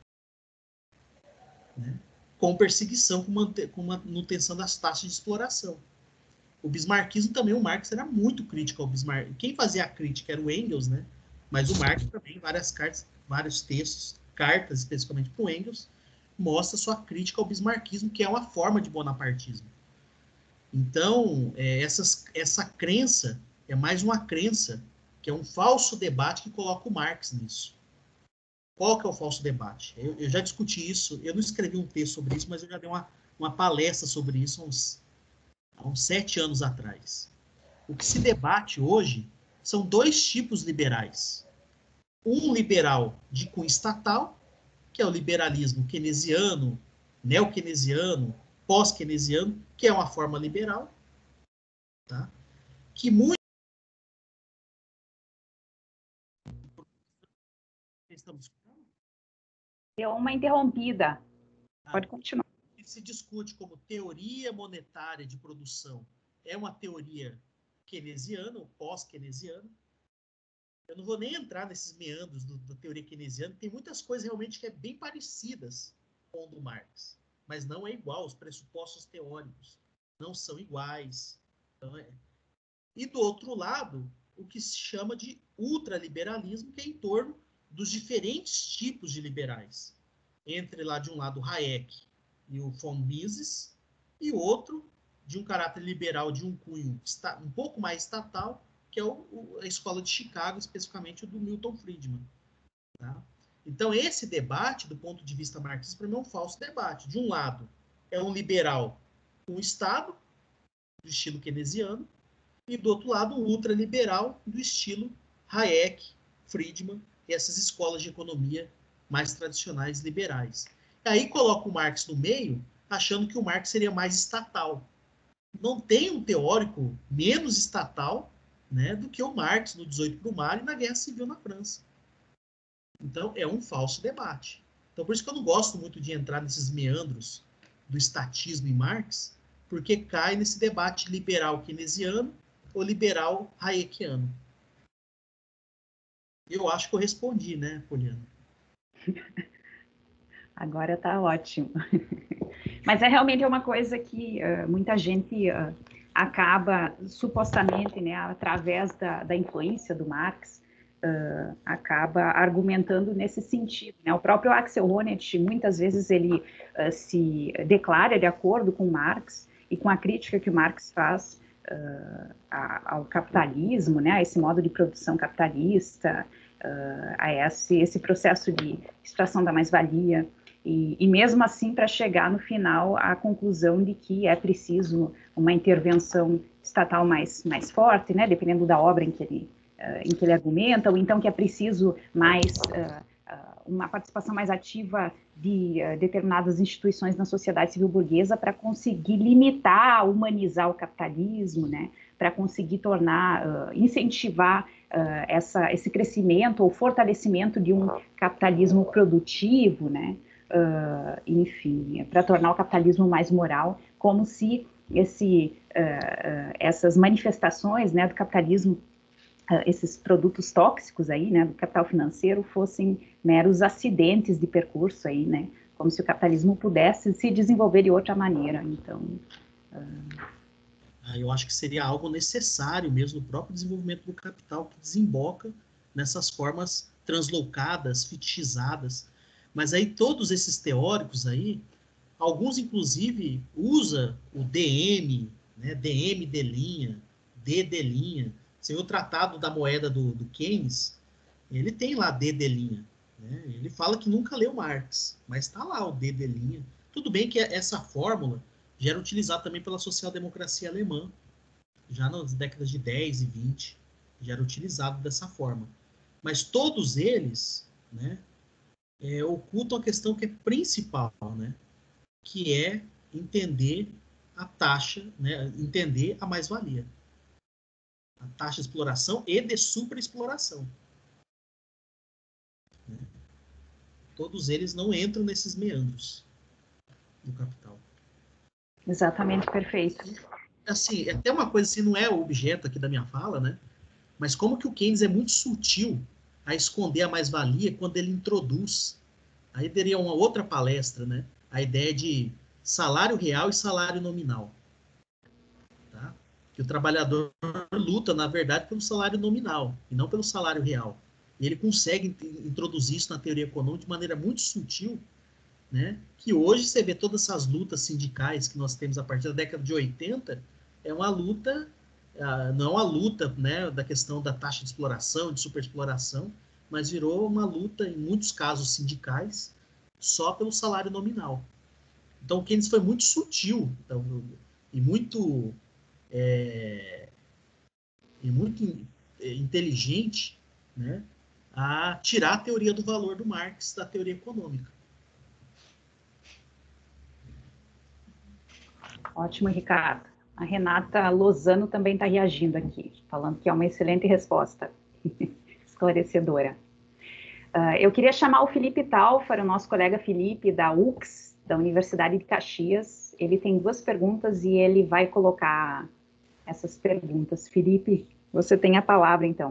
né? Com perseguição, com manutenção das taxas de exploração. O bismarckismo também, o Marx era muito crítico ao Bismarck. Quem fazia a crítica era o Engels, né? Mas o Marx também, várias cartas, vários textos, cartas especificamente para o Engels, mostra sua crítica ao bismarckismo, que é uma forma de bonapartismo. Então, essa crença é mais uma crença, que é um falso debate que coloca o Marx nisso. Qual que é o falso debate? Eu já discuti isso, eu não escrevi um texto sobre isso, mas eu já dei uma palestra sobre isso há uns 7 anos atrás. O que se debate hoje são 2 tipos liberais. Um liberal de cunho estatal, que é o liberalismo keynesiano, neo-keynesiano, pós-keynesiano, que é uma forma liberal, tá? Que muito... Estamos... Deu uma interrompida. Pode continuar. Se discute como teoria monetária de produção é uma teoria keynesiana ou pós-keynesiana. Eu não vou nem entrar nesses meandros da teoria keynesiana, tem muitas coisas realmente que é bem parecidas com o do Marx, mas não é igual, os pressupostos teóricos não são iguais. Então, E do outro lado, o que se chama de ultraliberalismo, que é em torno dos diferentes tipos de liberais. Entre lá, de um lado, Hayek e o von Mises, e outro de um caráter liberal de um cunho um pouco mais estatal, que é a escola de Chicago, especificamente o do Milton Friedman. Tá? Então, esse debate, do ponto de vista marxista, para mim é um falso debate. De um lado, é um liberal com o Estado, do estilo keynesiano, e do outro lado, um ultraliberal do estilo Hayek, Friedman e essas escolas de economia mais tradicionais liberais. E aí coloca o Marx no meio, achando que o Marx seria mais estatal. Não tem um teórico menos estatal, né, do que o Marx no 18 Brumário e na Guerra Civil na França. Então, é um falso debate. Então, por isso que eu não gosto muito de entrar nesses meandros do estatismo em Marx, porque cai nesse debate liberal keynesiano ou liberal hayekiano. Eu acho que eu respondi, né, Poliana? Agora está ótimo. Mas realmente uma coisa que muita gente acaba, supostamente, né, através da influência do Marx, acaba argumentando nesse sentido. Né? O próprio Axel Honneth, muitas vezes, ele se declara de acordo com Marx e com a crítica que o Marx faz ao capitalismo, né, a esse modo de produção capitalista, a esse processo de extração da mais-valia. E mesmo assim, para chegar no final à conclusão de que é preciso uma intervenção estatal mais forte, né, dependendo da obra em que ele argumenta, ou então que é preciso mais uma participação mais ativa de determinadas instituições na sociedade civil burguesa para conseguir limitar, humanizar o capitalismo, né, para conseguir tornar, incentivar esse crescimento ou fortalecimento de um capitalismo produtivo, né, enfim, para tornar o capitalismo mais moral, como se essas manifestações, né, do capitalismo, esses produtos tóxicos aí, né, do capital financeiro, fossem meros acidentes de percurso aí, né, como se o capitalismo pudesse se desenvolver de outra maneira. Então, eu acho que seria algo necessário mesmo no próprio desenvolvimento do capital, que desemboca nessas formas translocadas, fetichizadas. Mas aí todos esses teóricos aí, alguns inclusive usa o DM, né, DM de linha. Você vê o tratado da moeda do Keynes, ele tem lá D de linha. Né? Ele fala que nunca leu Marx, mas está lá o D de linha. Tudo bem que essa fórmula já era utilizada também pela social-democracia alemã, já nas décadas de 10 e 20, já era utilizado dessa forma. Mas todos eles, né, ocultam a questão que é principal, né, que é entender a taxa, né, entender a mais-valia. A taxa de exploração e de superexploração. Né? Todos eles não entram nesses meandros do capital. exatamente, perfeito. Assim, até uma coisa assim, não é o objeto aqui da minha fala, né? Mas como que o Keynes é muito sutil a esconder a mais-valia quando ele introduz, aí teria uma outra palestra, né? A ideia de salário real e salário nominal. Tá? Que o trabalhador luta, na verdade, pelo salário nominal e não pelo salário real. E ele consegue introduzir isso na teoria econômica de maneira muito sutil, né? Que hoje você vê todas essas lutas sindicais que nós temos a partir da década de 80, é uma luta, não uma luta, né, da questão da taxa de exploração, de superexploração, mas virou uma luta, em muitos casos sindicais, só pelo salário nominal. Então o Keynes foi muito sutil e muito inteligente, né, a tirar a teoria do valor do Marx da teoria econômica. Ótimo, Ricardo. A Renata Lozano também está reagindo aqui, falando que é uma excelente resposta, esclarecedora. Eu queria chamar o Felipe Talfar, o nosso colega Felipe, da UX, da Universidade de Caxias. Ele tem 2 perguntas e ele vai colocar essas perguntas. Felipe, você tem a palavra, então.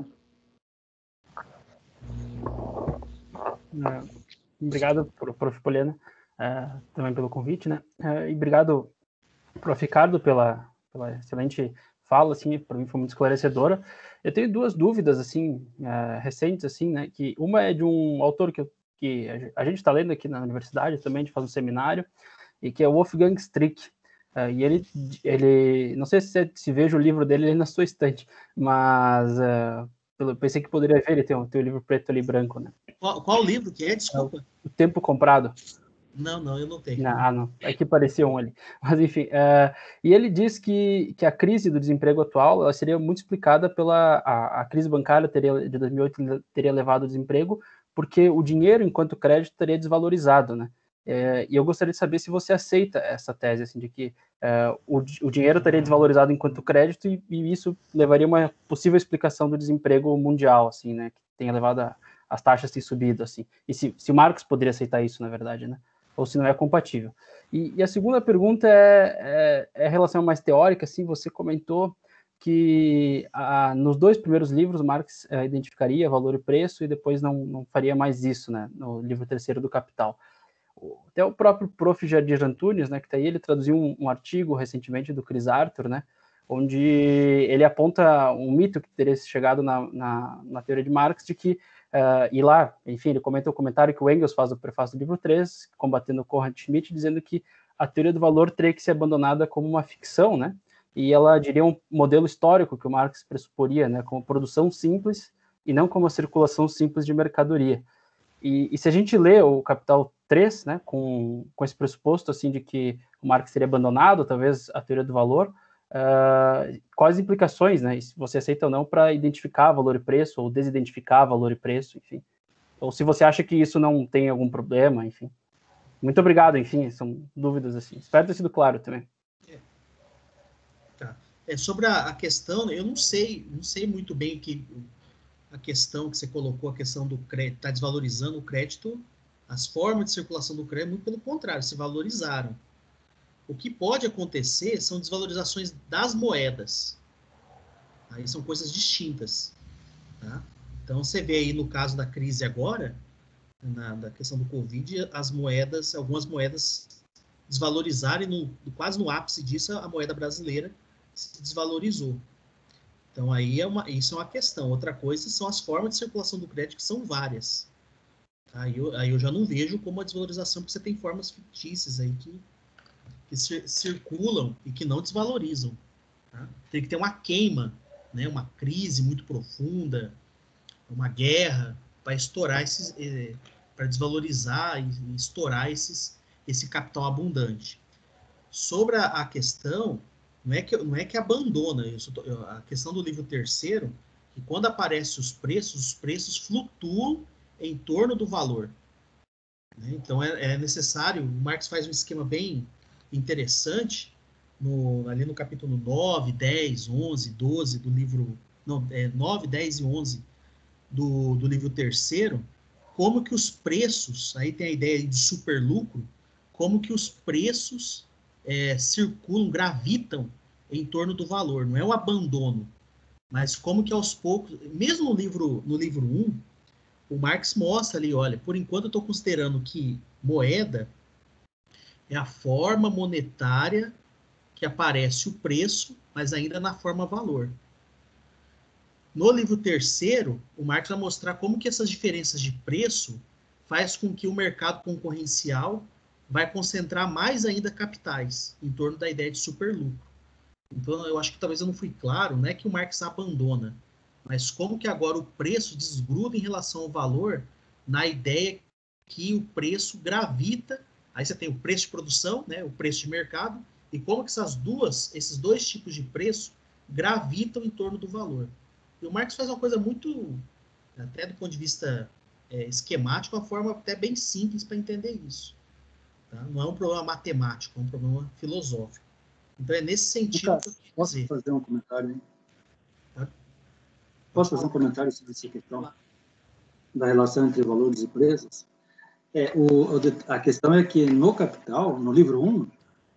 Obrigado, Prof. Poliana, também pelo convite, né? E obrigado, Prof. Ricardo, pela excelente fala, assim, para mim foi muito esclarecedora. Eu tenho 2 dúvidas, assim, recentes, assim, né? Que uma é de um autor que a gente está lendo aqui na universidade também, a gente faz um seminário, e que é o Wolfgang Strick. E ele, não sei se vejo o livro dele na sua estante, mas pensei que poderia ver, ele tem o livro preto ali branco, né? Qual livro que é? Desculpa. O Tempo Comprado. Não, eu não tenho. Não. Aqui parecia um ali. Mas, enfim, e ele diz que a crise do desemprego atual ela seria muito explicada pela... A crise bancária de 2008 teria levado ao desemprego, porque o dinheiro, enquanto crédito, teria desvalorizado, né? E eu gostaria de saber se você aceita essa tese, assim, de que o dinheiro teria desvalorizado enquanto crédito e isso levaria a uma possível explicação do desemprego mundial, assim, né? Que tenha levado as taxas terem subido, assim. E se o Marx poderia aceitar isso, na verdade, né? Ou se não é compatível. E a segunda pergunta é em relação mais teórica, assim, você comentou que nos 2 primeiros livros Marx identificaria valor e preço e depois não faria mais isso, né, no livro 3º do Capital. Até o próprio Prof. Jardir Antunes, né, que está aí, ele traduziu um artigo recentemente do Chris Arthur, né, onde ele aponta um mito que teria chegado na teoria de Marx de que e lá, enfim, ele comenta o comentário que o Engels faz no prefácio do livro 3, combatendo o Conrad Schmitt, dizendo que a teoria do valor teria que ser abandonada como uma ficção, né? E ela diria um modelo histórico que o Marx pressuporia, né? Como produção simples e não como a circulação simples de mercadoria. E se a gente lê o Capital 3, né, com esse pressuposto assim, de que o Marx seria abandonado, talvez a teoria do valor, quais as implicações, né, se você aceita ou não, para identificar valor e preço, ou desidentificar valor e preço, enfim. Ou se você acha que isso não tem algum problema, enfim. Muito obrigado, enfim, são dúvidas assim. Espero ter sido claro também. Tá. Sobre a questão, eu não sei muito bem a questão que você colocou, a questão do crédito, está desvalorizando o crédito, as formas de circulação do crédito, muito pelo contrário, se valorizaram. O que pode acontecer são desvalorizações das moedas. Aí são coisas distintas. Tá? Então, você vê aí no caso da crise agora, da questão do Covid, algumas moedas desvalorizaram e quase no ápice disso, a moeda brasileira se desvalorizou. Então, aí isso é uma questão. Outra coisa são as formas de circulação do crédito, que são várias. Aí eu já não vejo como a desvalorização, porque você tem formas fictícias aí que circulam e que não desvalorizam. Tá? Tem que ter uma queima, né? Uma crise muito profunda, uma guerra, para estourar para desvalorizar e estourar esse capital abundante. Sobre a questão, não é que abandona isso. A questão do livro terceiro, que quando aparecem os preços flutuam em torno do valor. Né? Então, é necessário, o Marx faz um esquema bem interessante, ali no capítulo 9, 10, 11, 12 do livro... Não, 9, 10 e 11 do livro terceiro, como que os preços, aí tem a ideia de superlucro, como que os preços circulam, gravitam em torno do valor. Não é o abandono, mas como que aos poucos, mesmo no livro 1, o Marx mostra ali, olha, por enquanto eu estou considerando que moeda é a forma monetária que aparece o preço, mas ainda na forma valor. No livro terceiro, o Marx vai mostrar como que essas diferenças de preço faz com que o mercado concorrencial vai concentrar mais ainda capitais em torno da ideia de superlucro. Então, eu acho que talvez eu não fui claro, não é que o Marx abandona, mas como que agora o preço desgruda em relação ao valor na ideia que o preço gravita, aí você tem o preço de produção, né, o preço de mercado, e como que esses dois tipos de preço gravitam em torno do valor. E o Marx faz uma coisa muito, até do ponto de vista esquemático, uma forma até bem simples para entender isso. Tá? Não é um problema matemático, é um problema filosófico. Então é nesse sentido Lucas, que eu quero posso dizer. fazer um comentário aí? Tá? Posso fazer um comentário sobre essa questão da relação entre valores e preços? A questão é que no Capital, no livro 1,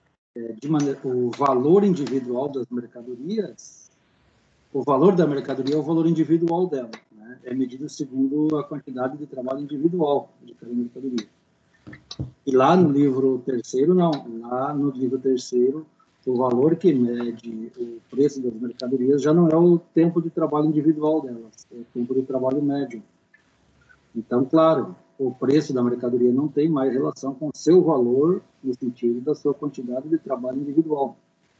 o valor individual das mercadorias, o valor da mercadoria é o valor individual dela, né? É medido segundo a quantidade de trabalho individual de cada mercadoria. E lá no livro terceiro, não. Lá no livro terceiro, o valor que mede o preço das mercadorias já não é o tempo de trabalho individual delas, é o tempo de trabalho médio. Então, claro, o preço da mercadoria não tem mais relação com o seu valor no sentido da sua quantidade de trabalho individual.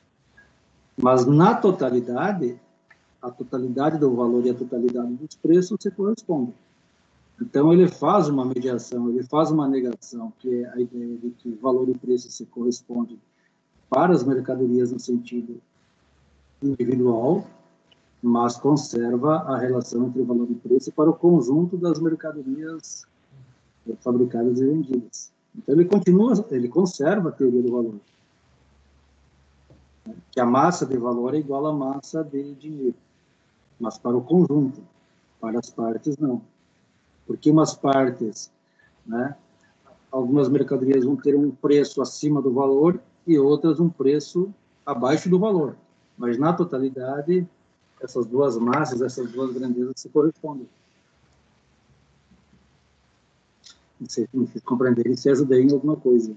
Mas, na totalidade, a totalidade do valor e a totalidade dos preços se correspondem. Então, ele faz uma mediação, ele faz uma negação, que é a ideia de que valor e preço se correspondem para as mercadorias no sentido individual, mas conserva a relação entre valor e preço para o conjunto das mercadorias fabricadas e vendidas. Então, ele conserva a teoria do valor, que a massa de valor é igual à massa de dinheiro, mas para o conjunto, para as partes não. Porque umas partes, né, algumas mercadorias vão ter um preço acima do valor e outras um preço abaixo do valor. Mas, na totalidade, essas duas massas, essas duas grandezas se correspondem. Não sei se me fiz compreender e se ajudei em alguma coisa.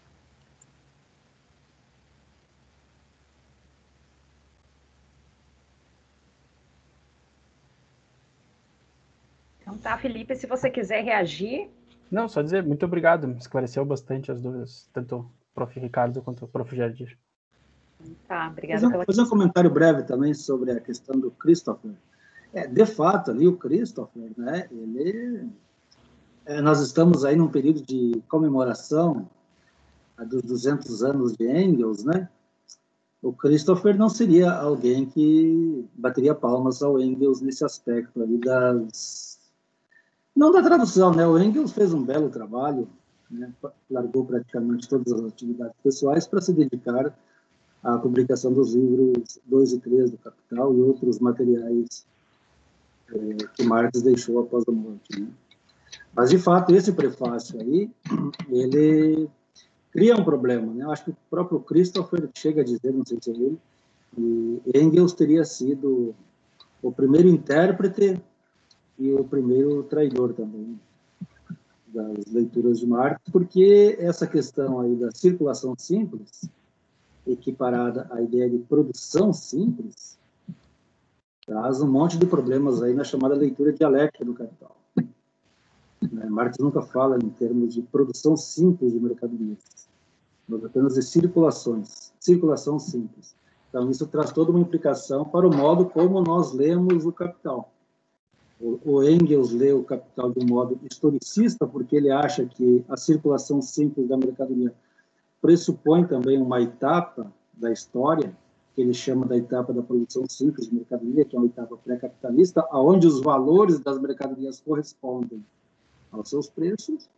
Então tá, Felipe, se você quiser reagir. Não, só dizer muito obrigado, esclareceu bastante as dúvidas, tanto o Prof. Ricardo quanto o Prof. Jardir. Tá, obrigada pela Fazer um comentário breve também sobre a questão do Christopher. De fato, ali o Christopher, né, ele nós estamos aí num período de comemoração dos 200 anos de Engels, né? O Christopher não seria alguém que bateria palmas ao Engels nesse aspecto ali não da tradução, né? O Engels fez um belo trabalho, né? Largou praticamente todas as atividades pessoais para se dedicar à publicação dos livros 2 e 3 do Capital e outros materiais que Marx deixou após a morte, né? Mas, de fato, esse prefácio aí, ele cria um problema, né? Eu acho que o próprio Christopher chega a dizer, não sei se é ele, que Engels teria sido o primeiro intérprete e o primeiro traidor também das leituras de Marx, porque essa questão aí da circulação simples, equiparada à ideia de produção simples, traz um monte de problemas aí na chamada leitura dialética do Capital. Marx nunca fala em termos de produção simples de mercadorias, mas apenas de circulação simples. Então, isso traz toda uma implicação para o modo como nós lemos o Capital. O Engels lê o Capital de um modo historicista, porque ele acha que a circulação simples da mercadoria pressupõe também uma etapa da história, que ele chama da etapa da produção simples de mercadoria, que é uma etapa pré-capitalista, onde os valores das mercadorias correspondem aos seus preços,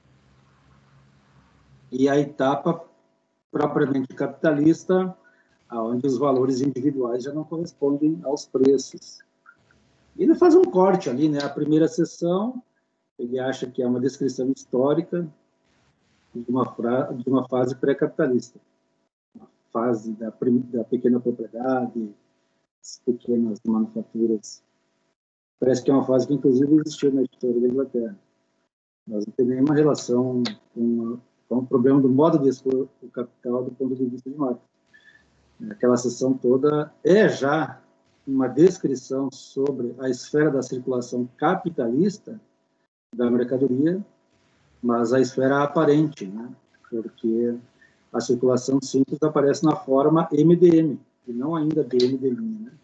e a etapa propriamente capitalista, onde os valores individuais já não correspondem aos preços. Ele faz um corte ali, né? A primeira seção, ele acha que é uma descrição histórica de uma fase pré-capitalista, uma fase da pequena propriedade, as pequenas manufaturas. Parece que é uma fase que, inclusive, existiu na história da Inglaterra. Mas não tem nenhuma relação com o problema do modo de expor o capital do ponto de vista de Marx. Aquela seção toda é já uma descrição sobre a esfera da circulação capitalista da mercadoria, mas a esfera aparente, né? Porque a circulação simples aparece na forma MDM, e não ainda DMD', né?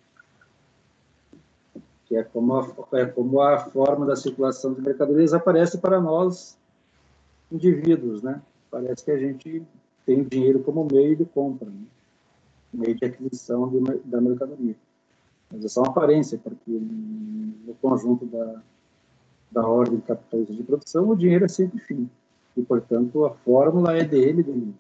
Que é como a forma da circulação de mercadorias aparece para nós, indivíduos, né? Parece que a gente tem o dinheiro como meio de compra, né? Meio de aquisição da mercadoria. Mas é só uma aparência, porque no conjunto da ordem capitalista de produção, o dinheiro é sempre fim. E, portanto, a fórmula é dele.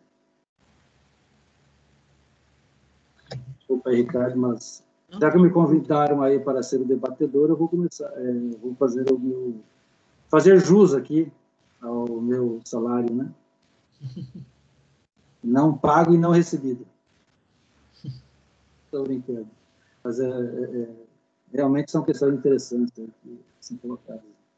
Desculpa aí, Ricardo, mas já que me convidaram aí para ser o debatedor, eu vou começar, vou fazer jus aqui ao meu salário, né? Não pago e não recebido. Estou brincando. Mas realmente são questões interessantes que são colocadas.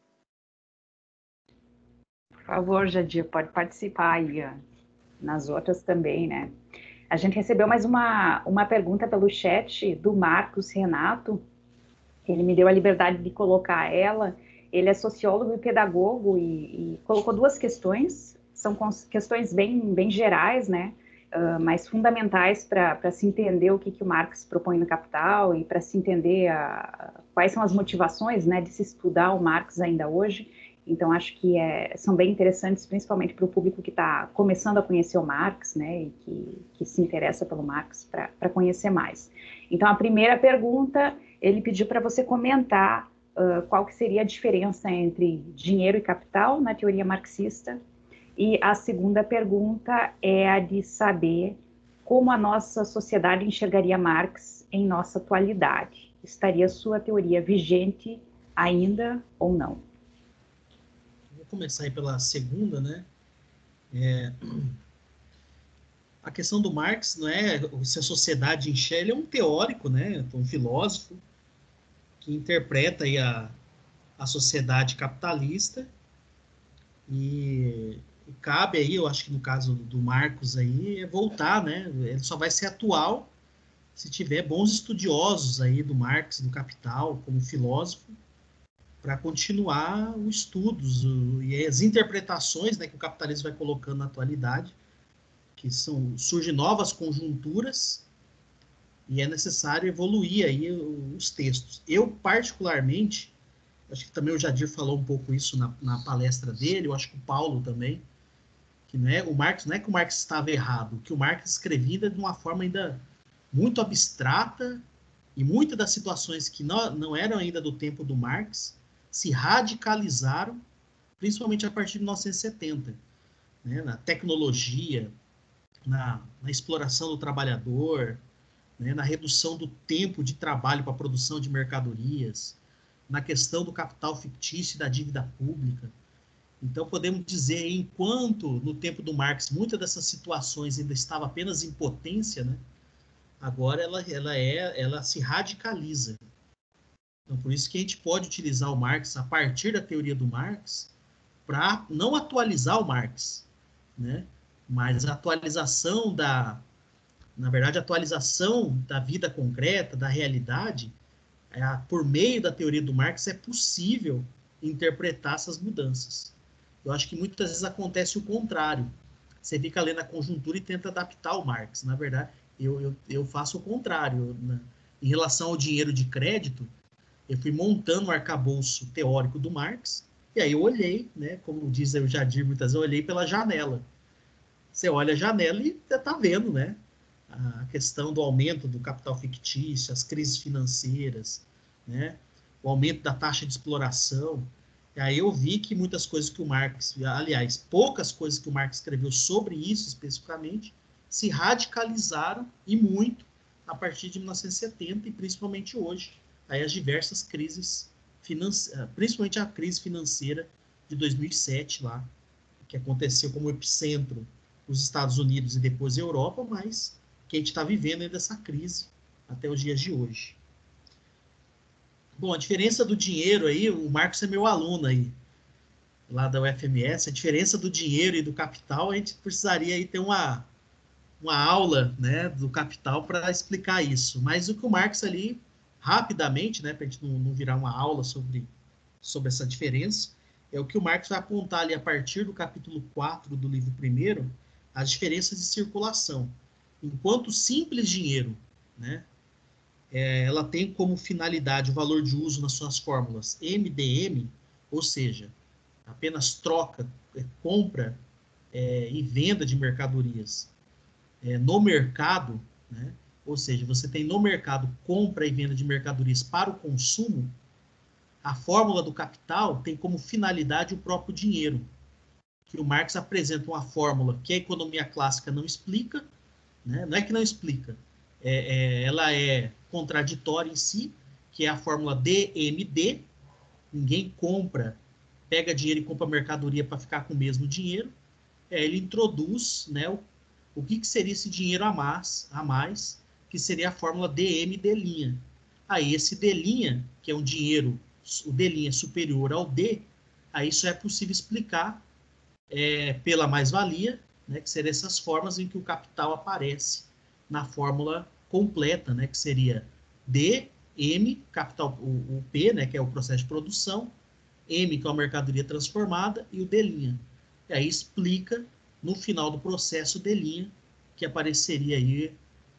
Por favor, Jadir, pode participar aí, nas outras também, né? A gente recebeu mais uma pergunta pelo chat do Marcos Renato. Ele me deu a liberdade de colocar ela. Ele é sociólogo e pedagogo e colocou duas questões. São questões bem gerais, né? Mas fundamentais para se entender o que o Marx propõe no Capital e para se entender quais são as motivações, né, de se estudar o Marx ainda hoje. Então, acho que são bem interessantes, principalmente para o público que está começando a conhecer o Marx, né, e que se interessa pelo Marx para conhecer mais. Então, a primeira pergunta, ele pediu para você comentar qual que seria a diferença entre dinheiro e capital na teoria marxista. E a segunda pergunta é a de saber como a nossa sociedade enxergaria Marx em nossa atualidade. Estaria sua teoria vigente ainda ou não? Vou começar aí pela segunda, né? A questão do Marx não é se a sociedade enxerga, ele é um teórico, né? Um filósofo que interpreta aí a sociedade capitalista e cabe aí, eu acho que no caso do Marcos aí, é voltar, né? Ele só vai ser atual se tiver bons estudiosos aí do Marx, do Capital, como filósofo, para continuar os estudos e as interpretações, né, que o capitalismo vai colocando na atualidade, que surgem novas conjunturas e é necessário evoluir aí os textos. Eu, particularmente, acho que também o Jadir falou um pouco isso na palestra dele, eu acho que o Paulo também, que não é que o Marx estava errado, que o Marx escrevia de uma forma ainda muito abstrata, e muitas das situações que não eram ainda do tempo do Marx se radicalizaram, principalmente a partir de 1970, né? Na tecnologia, na exploração do trabalhador, né? Na redução do tempo de trabalho para a produção de mercadorias, na questão do capital fictício e da dívida pública. Então, podemos dizer, enquanto no tempo do Marx muitas dessas situações ainda estavam apenas em potência, né? Agora ela se radicaliza. Então, por isso que a gente pode utilizar o Marx a partir da teoria do Marx para não atualizar o Marx, né? Mas a atualização na verdade, a atualização da vida concreta, da realidade, por meio da teoria do Marx é possível interpretar essas mudanças. Eu acho que muitas vezes acontece o contrário. Você fica lendo a conjuntura e tenta adaptar o Marx. Na verdade, eu faço o contrário. Em relação ao dinheiro de crédito, eu fui montando um arcabouço teórico do Marx, e aí eu olhei, né, como diz o Jadir muitas vezes, eu olhei pela janela. Você olha a janela e você está vendo, né, a questão do aumento do capital fictício, as crises financeiras, né, o aumento da taxa de exploração. E aí eu vi que muitas coisas que o Marx, aliás, poucas coisas que o Marx escreveu sobre isso especificamente, se radicalizaram e muito a partir de 1970 e principalmente hoje. Aí as diversas crises financeiras, principalmente a crise financeira de 2007 lá, que aconteceu como epicentro nos Estados Unidos e depois a Europa, mas que a gente está vivendo ainda essa crise até os dias de hoje. Bom, a diferença do dinheiro aí, o Marcos é meu aluno aí, lá da UFMS, a diferença do dinheiro e do capital, a gente precisaria aí ter uma aula, né, do capital para explicar isso. Mas o que o Marx ali, rapidamente, né, para a gente não virar uma aula sobre essa diferença, é o que o Marx vai apontar ali a partir do capítulo 4 do livro 1º, as diferenças de circulação. Enquanto o simples dinheiro, né, ela tem como finalidade o valor de uso nas suas fórmulas MDM, ou seja, apenas troca, compra e venda de mercadorias no mercado, né? Ou seja, você tem no mercado compra e venda de mercadorias para o consumo, a fórmula do capital tem como finalidade o próprio dinheiro, que o Marx apresenta uma fórmula que a economia clássica não explica, né? Não é que não explica, ela é contraditória em si, que é a fórmula DMD, ninguém pega dinheiro e compra mercadoria para ficar com o mesmo dinheiro, ele introduz, né, o que seria esse dinheiro a mais, que seria a fórmula DMD'. Aí esse D', que é um dinheiro, o D' superior ao D, aí isso é possível explicar pela mais-valia, né, que seriam essas formas em que o capital aparece na fórmula completa, né, que seria D, M, capital, o P, né, que é o processo de produção, M, que é a mercadoria transformada, e o D'. E aí explica, no final do processo, D', que apareceria aí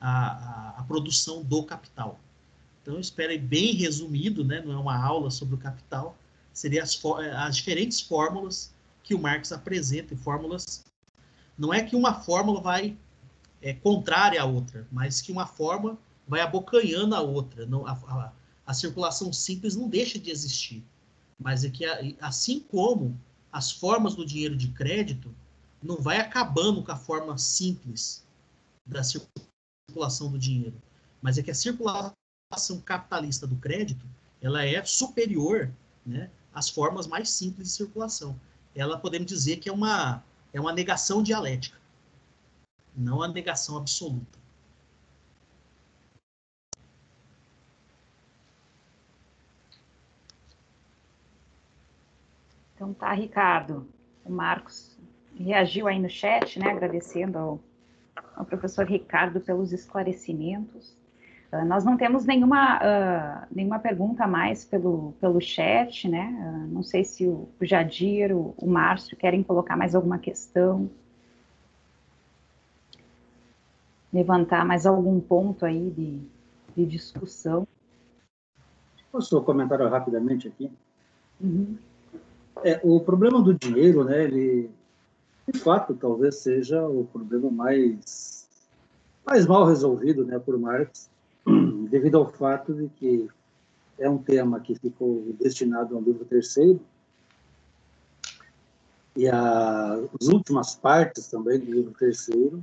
a produção do capital. Então, eu espero aí bem resumido, né, não é uma aula sobre o capital, seriam as diferentes fórmulas que o Marx apresenta, e fórmulas, não é que uma fórmula vai contrária à outra, mas que uma forma vai abocanhando a outra. Não, a circulação simples não deixa de existir, mas é que assim como as formas do dinheiro de crédito não vai acabando com a forma simples da circulação do dinheiro, mas é que a circulação capitalista do crédito ela é superior, né, às formas mais simples de circulação. Ela podemos dizer que é uma negação dialética, não a negação absoluta. Então tá, Ricardo. O Marcos reagiu aí no chat, né, agradecendo ao professor Ricardo pelos esclarecimentos. Nós não temos nenhuma pergunta a mais pelo chat, né? Não sei se o Jadir, o Márcio querem colocar mais alguma questão, levantar mais algum ponto aí de discussão. Posso comentar rapidamente aqui? Uhum. O problema do dinheiro, né, ele, de fato, talvez seja o problema mais mal resolvido, né, por Marx, devido ao fato de que é um tema que ficou destinado ao livro terceiro, e as últimas partes também do livro terceiro,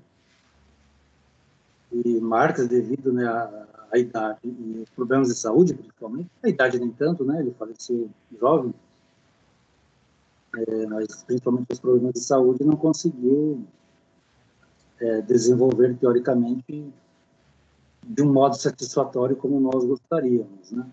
e Marx, devido, né, à idade e problemas de saúde, principalmente, a idade nem tanto, né, ele faleceu jovem, mas principalmente os problemas de saúde, não conseguiu desenvolver, teoricamente, de um modo satisfatório como nós gostaríamos, né?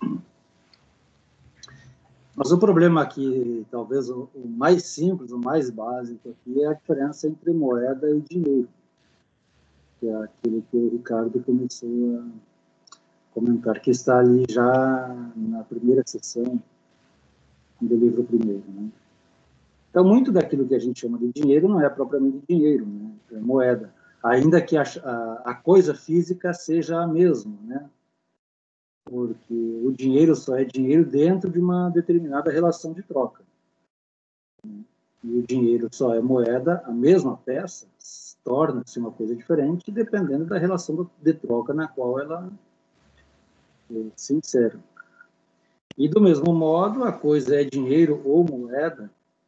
Mas o problema aqui, talvez o mais simples, o mais básico aqui, é a diferença entre moeda e dinheiro, que é aquilo que o Ricardo começou a comentar, que está ali já na primeira sessão do livro primeiro, né? Então, muito daquilo que a gente chama de dinheiro não é propriamente dinheiro, né? É moeda, ainda que a coisa física seja a mesma, né? Porque o dinheiro só é dinheiro dentro de uma determinada relação de troca. E o dinheiro só é moeda, a mesma peça torna-se uma coisa diferente dependendo da relação de troca na qual ela se insere. E, do mesmo modo, a coisa é dinheiro ou moeda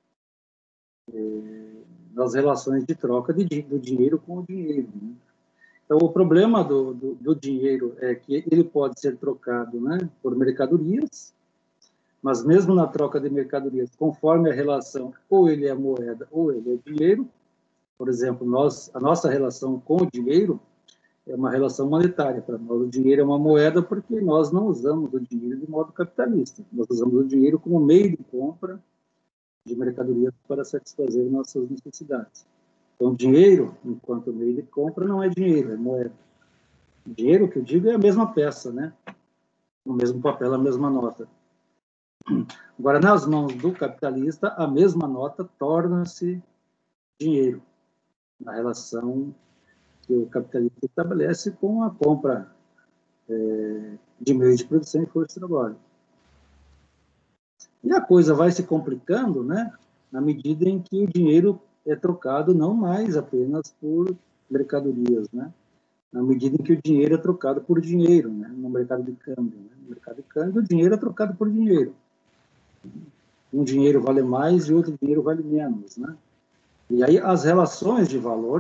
nas relações de troca do dinheiro com o dinheiro, né? Então, o problema do dinheiro é que ele pode ser trocado, né, por mercadorias, mas mesmo na troca de mercadorias, conforme a relação, ou ele é moeda ou ele é dinheiro. Por exemplo, a nossa relação com o dinheiro é uma relação monetária. Para nós, o dinheiro é uma moeda porque nós não usamos o dinheiro de modo capitalista. Nós usamos o dinheiro como meio de compra de mercadorias para satisfazer nossas necessidades. Então, dinheiro, enquanto meio de compra, não é dinheiro, é moeda. Dinheiro, que eu digo, é a mesma peça, né? O mesmo papel, a mesma nota. Agora, nas mãos do capitalista, a mesma nota torna-se dinheiro, na relação que o capitalista estabelece com a compra de meios de produção e força de trabalho. E a coisa vai se complicando, né, na medida em que o dinheiro é trocado não mais apenas por mercadorias, né, na medida em que o dinheiro é trocado por dinheiro, né, no mercado de câmbio. Né? No mercado de câmbio, o dinheiro é trocado por dinheiro. Um dinheiro vale mais e outro dinheiro vale menos, né? E aí as relações de valor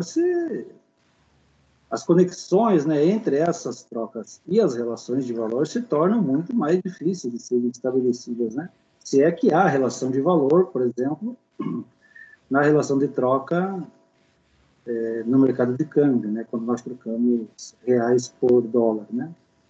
as conexões, né, entre essas trocas e as relações de valor se tornam muito mais difíceis de serem estabelecidas, né? Se é que há relação de valor, por exemplo, na relação de troca no mercado de câmbio, né, quando nós trocamos reais por dólar, né?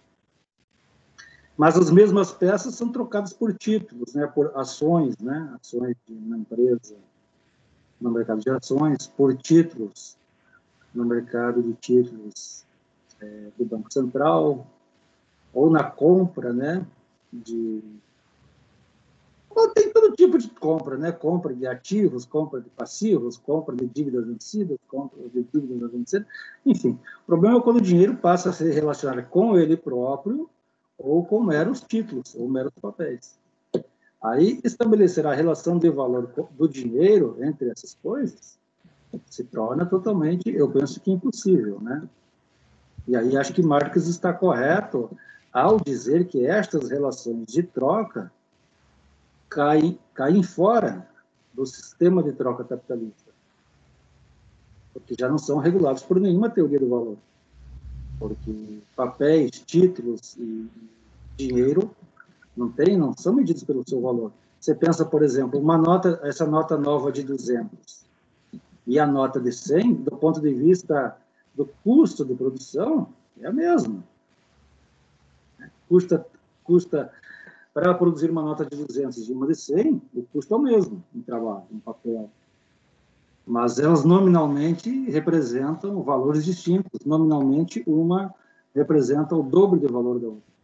Mas as mesmas peças são trocadas por títulos, né, por ações, né, ações de uma empresa no mercado de ações, por títulos no mercado de títulos do Banco Central, ou na compra, né, tem todo tipo de compra, né, compra de ativos, compra de passivos, compra de dívidas vencidas, compra de dívidas a vencer, enfim. O problema é quando o dinheiro passa a se relacionar com ele próprio ou com meros títulos, ou meros papéis. Aí, estabelecer a relação de valor do dinheiro entre essas coisas se torna totalmente, eu penso que impossível, né? E aí acho que Marx está correto ao dizer que estas relações de troca caem fora do sistema de troca capitalista, porque já não são regulados por nenhuma teoria do valor, porque papéis, títulos e dinheiro não são medidos pelo seu valor. Você pensa, por exemplo, essa nota nova de 200 e a nota de 100, do ponto de vista do custo de produção, é a mesma. Custa para produzir uma nota de 200 e uma de 100, o custo é o mesmo em trabalho, em papel. Mas elas nominalmente representam valores distintos. Nominalmente, uma representa o dobro do valor da outra.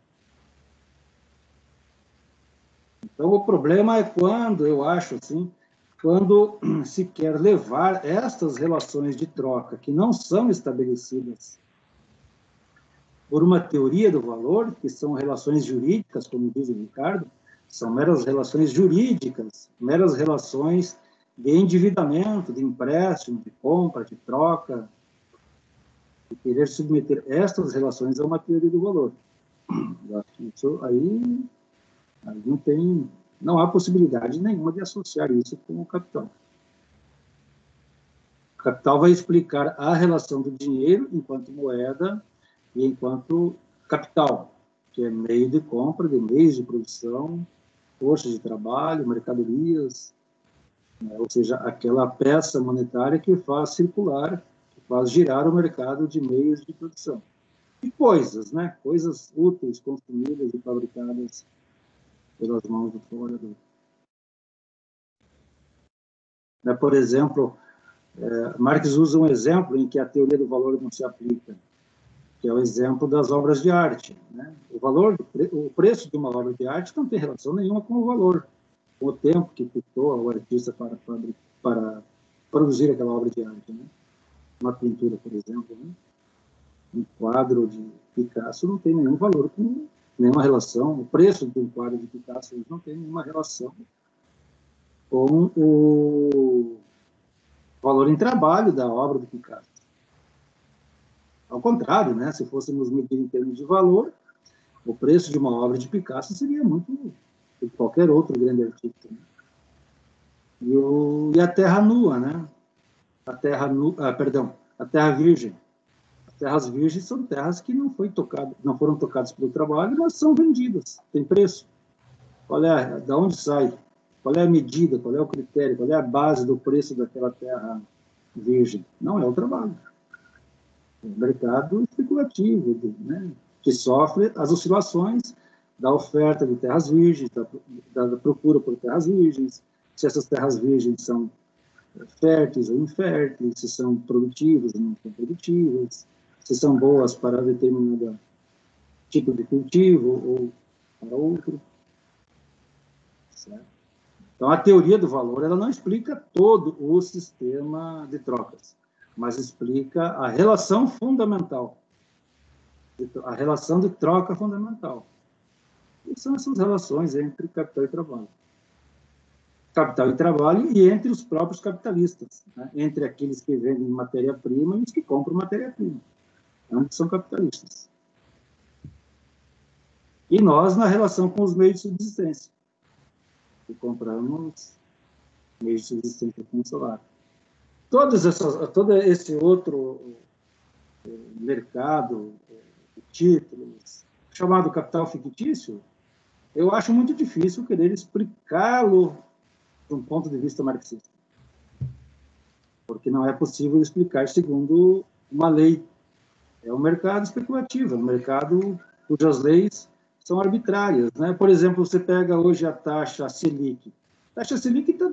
Então, o problema é quando, eu acho assim, quando se quer levar estas relações de troca, que não são estabelecidas por uma teoria do valor, que são relações jurídicas, como diz o Ricardo, São meras relações jurídicas, meras relações de endividamento, de empréstimo, de compra, de troca, e querer submeter estas relações a uma teoria do valor. Isso aí não há possibilidade nenhuma de associar isso com o capital. O capital vai explicar a relação do dinheiro enquanto moeda e enquanto capital, que é meio de compra, de meios de produção, força de trabalho, mercadorias, né? Ou seja, aquela peça monetária que faz circular, que faz girar o mercado de meios de produção. E coisas, né? Coisas úteis, consumidas e fabricadas pelas mãos do trabalhador. Né? Por exemplo, Marx usa um exemplo em que a teoria do valor não se aplica, que é o exemplo das obras de arte, né? O preço de uma obra de arte não tem relação nenhuma com o valor, com o tempo que custou ao artista para produzir aquela obra de arte, né? Uma pintura, por exemplo, né? Um quadro de Picasso não tem nenhum valor, nenhuma relação. O preço de um quadro de Picasso não tem nenhuma relação com o valor em trabalho da obra do Picasso. Ao contrário, né? Se fôssemos medir em termos de valor, o preço de uma obra de Picasso seria muito de qualquer outro grande artista. Né? E a terra nua, né? A terra virgem. As terras virgens são terras que não foram tocadas pelo trabalho, mas são vendidas, tem preço. Da onde sai? Qual é a medida? Qual é o critério? Qual é a base do preço daquela terra virgem? Não é o trabalho. É o mercado especulativo, né? Que sofre as oscilações da oferta de terras virgens, da procura por terras virgens, se essas terras virgens são férteis ou inférteis, se são produtivas ou não são produtivas, se são boas para determinado tipo de cultivo ou para outro. Certo? Então, a teoria do valor ela não explica todo o sistema de trocas, mas explica a relação fundamental, a relação de troca fundamental. E são essas relações entre capital e trabalho. Capital e trabalho e entre os próprios capitalistas, né? Entre aqueles que vendem matéria-prima e os que compram matéria-prima. Ambos são capitalistas. E nós, na relação com os meios de subsistência, que compramos meios de subsistência com o salário. Todo esse outro mercado de títulos, chamado capital fictício, eu acho muito difícil querer explicá-lo de um ponto de vista marxista. Porque não é possível explicar segundo uma lei. É um mercado especulativo, é um mercado cujas leis são arbitrárias, né? Por exemplo, você pega hoje a taxa Selic. A taxa Selic está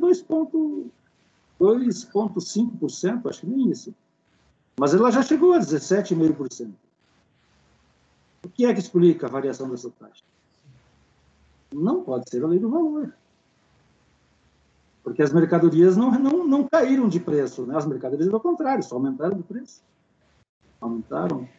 2,5%, acho que nem isso. Mas ela já chegou a 17,5%. O que é que explica a variação dessa taxa? Não pode ser a lei do valor. Porque as mercadorias não caíram de preço, né? As mercadorias, ao contrário, só aumentaram de preço. Aumentaram.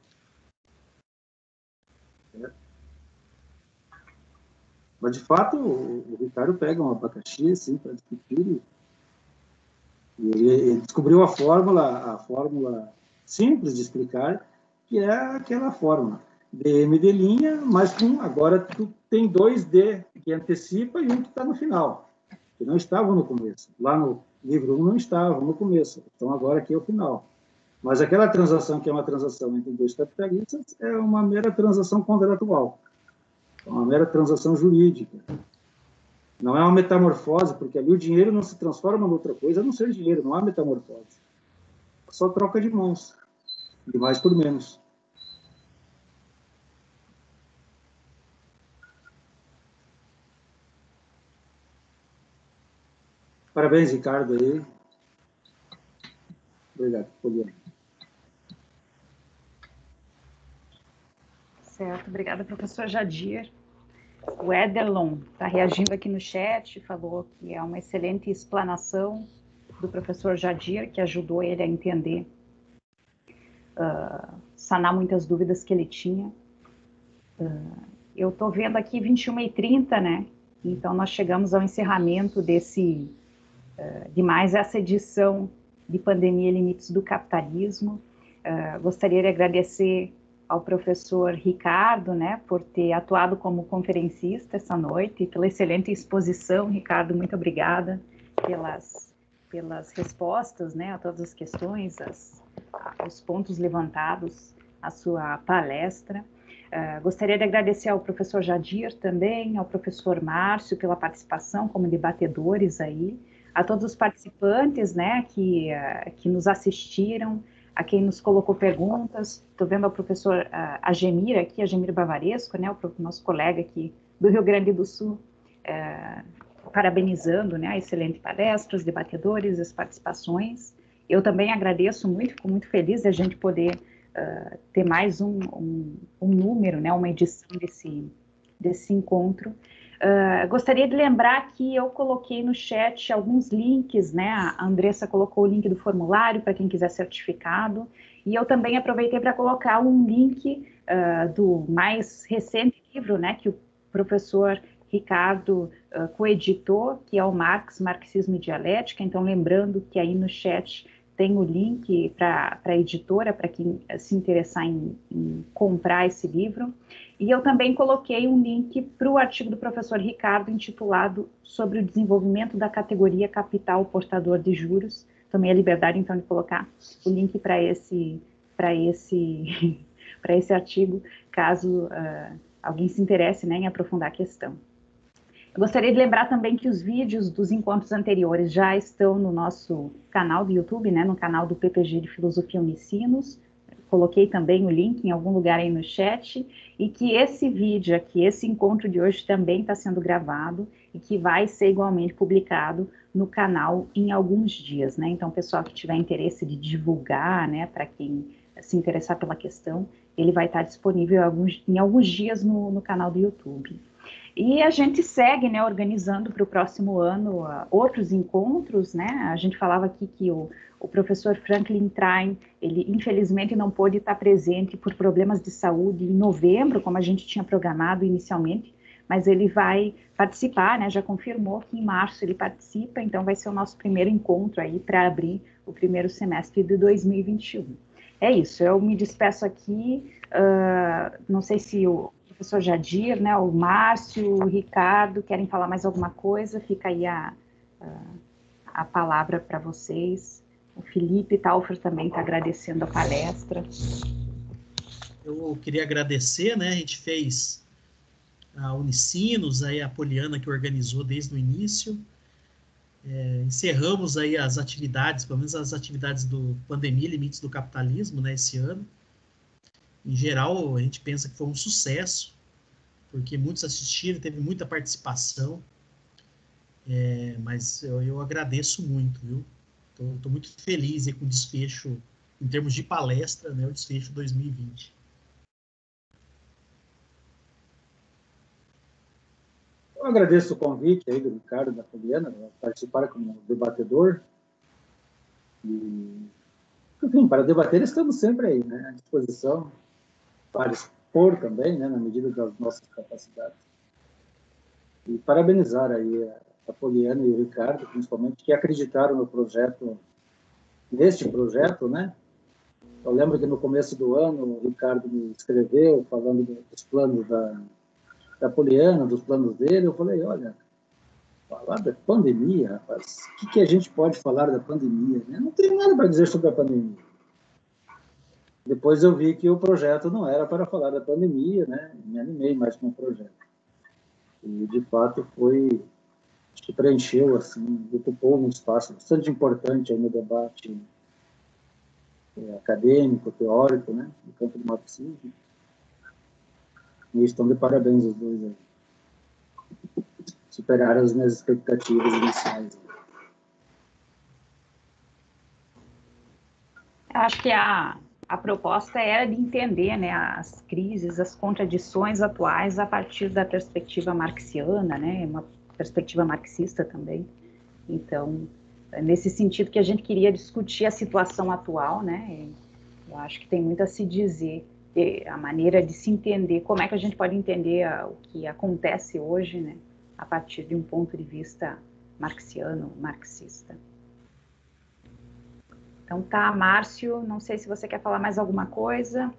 Mas, de fato, o Ricardo pega um abacaxi assim, para discutir e ele descobriu a fórmula simples de explicar, que é aquela fórmula. dm de', mas agora tu tem 2D que antecipa e um que está no final, que não estavam no começo. Lá no livro 1 não estavam no começo, então agora aqui é o final. Mas aquela transação, que é uma transação entre dois capitalistas, é uma mera transação contratual. É uma mera transação jurídica. Não é uma metamorfose, porque ali o dinheiro não se transforma em outra coisa, a não ser dinheiro, não há metamorfose. Só troca de mãos, de mais por menos. Parabéns, Ricardo, aí. Obrigado, Poliana. Certo, obrigada, professor Jadir. O Ederlon está reagindo aqui no chat, falou que é uma excelente explanação do professor Jadir, que ajudou ele a entender, sanar muitas dúvidas que ele tinha. Eu estou vendo aqui 21h30, né? Então, nós chegamos ao encerramento de mais essa edição de Pandemia e Limites do Capitalismo. Gostaria de agradecer ao professor Ricardo, né, por ter atuado como conferencista essa noite, pela excelente exposição. Ricardo, muito obrigada pelas respostas, né, a todas as questões, os pontos levantados, a sua palestra. Gostaria de agradecer ao professor Jadir também, ao professor Márcio pela participação como debatedores aí, a todos os participantes, né, que nos assistiram, a quem nos colocou perguntas. Estou vendo a professor Agemir aqui, Agemir Bavaresco, né, o nosso colega aqui do Rio Grande do Sul, parabenizando, né, a excelente palestra, os debatedores, as participações. Eu também agradeço muito, fico muito feliz de a gente poder ter mais um número, né, uma edição desse encontro. Gostaria de lembrar que eu coloquei no chat alguns links, né, a Andressa colocou o link do formulário para quem quiser certificado, e eu também aproveitei para colocar um link do mais recente livro, né, que o professor Ricardo coeditou, que é o Marxismo e Dialética. Então, lembrando que aí no chat tem o link para a editora, para quem se interessar em comprar esse livro. E eu também coloquei um link para o artigo do professor Ricardo, intitulado Sobre o Desenvolvimento da Categoria Capital Portador de Juros. Tomei a liberdade, então, de colocar o link para esse artigo, caso alguém se interesse, né, em aprofundar a questão. Eu gostaria de lembrar também que os vídeos dos encontros anteriores já estão no nosso canal do YouTube, né, no canal do PPG de Filosofia Unicinos. Coloquei também o link em algum lugar aí no chat, e que esse vídeo aqui, esse encontro de hoje também está sendo gravado e que vai ser igualmente publicado no canal em alguns dias, né? Então, pessoal que tiver interesse de divulgar, né, para quem se interessar pela questão, ele vai estar disponível em alguns dias no canal do YouTube. E a gente segue, né, organizando para o próximo ano outros encontros, né? A gente falava aqui que o professor Franklin Train, ele infelizmente não pôde estar presente por problemas de saúde em novembro, como a gente tinha programado inicialmente, mas ele vai participar, né? Já confirmou que em março ele participa, então vai ser o nosso primeiro encontro aí para abrir o primeiro semestre de 2021. É isso, eu me despeço aqui, não sei se o professor Jadir, né, o Márcio, o Ricardo, querem falar mais alguma coisa? Fica aí a palavra para vocês. O Felipe Taufer também está agradecendo a palestra. Eu queria agradecer, né, a gente fez a Unicinos, aí a Poliana que organizou desde o início, encerramos aí as atividades, pelo menos as atividades do Pandemia e Limites do Capitalismo, né, esse ano. Em geral, a gente pensa que foi um sucesso, porque muitos assistiram, teve muita participação, mas eu agradeço muito, viu? Estou muito feliz aí com o desfecho, em termos de palestra, né, o desfecho 2020. Eu agradeço o convite aí do Ricardo e da Poliana, participar como debatedor. E, enfim, para debater estamos sempre aí, né, à disposição, para expor também, né, na medida das nossas capacidades. E parabenizar aí a Poliana e o Ricardo, principalmente, que acreditaram no projeto, neste projeto, né? Eu lembro que no começo do ano o Ricardo me escreveu falando dos planos da Poliana, dos planos dele. Eu falei, olha, falar da pandemia, rapaz, o que a gente pode falar da pandemia? Né? Não tenho nada para dizer sobre a pandemia. Depois eu vi que o projeto não era para falar da pandemia, né? Me animei mais com o projeto. E, de fato, acho que preencheu, assim, ocupou um espaço bastante importante aí no debate acadêmico, teórico, né? No campo do marxismo. E estão de parabéns os dois aí. Superaram as minhas expectativas iniciais. Eu acho que a proposta era de entender, né, as crises, as contradições atuais a partir da perspectiva marxiana, né, uma perspectiva marxista também. Então, é nesse sentido que a gente queria discutir a situação atual, né, eu acho que tem muito a se dizer, a maneira de se entender, como é que a gente pode entender o que acontece hoje, né, a partir de um ponto de vista marxiano, marxista. Então tá, Márcio, não sei se você quer falar mais alguma coisa.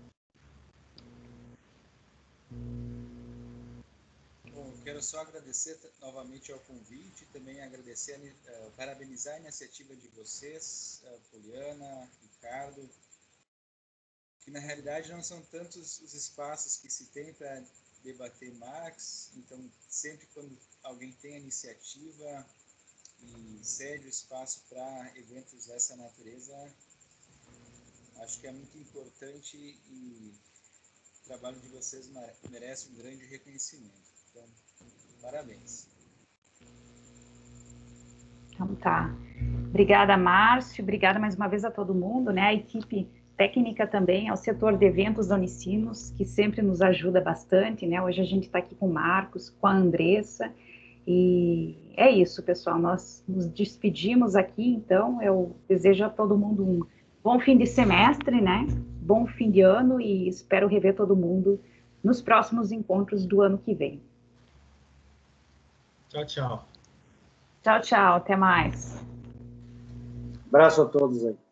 Bom, eu quero só agradecer novamente ao convite, também agradecer, parabenizar a iniciativa de vocês, Poliana, Ricardo, que na realidade não são tantos os espaços que se tem para debater Marx, então sempre quando alguém tem a iniciativa e cede o espaço para eventos dessa natureza, acho que é muito importante e o trabalho de vocês merece um grande reconhecimento. Então, parabéns. Então tá. Obrigada, Márcio. Obrigada mais uma vez a todo mundo, né? A equipe técnica também, ao setor de eventos da Unicinos, que sempre nos ajuda bastante, né? Hoje a gente está aqui com o Marcos, com a Andressa, e é isso, pessoal. Nós nos despedimos aqui, então. Eu desejo a todo mundo um bom fim de semestre, né? Bom fim de ano e espero rever todo mundo nos próximos encontros do ano que vem. Tchau, tchau. Tchau, tchau. Até mais. Abraço a todos aí.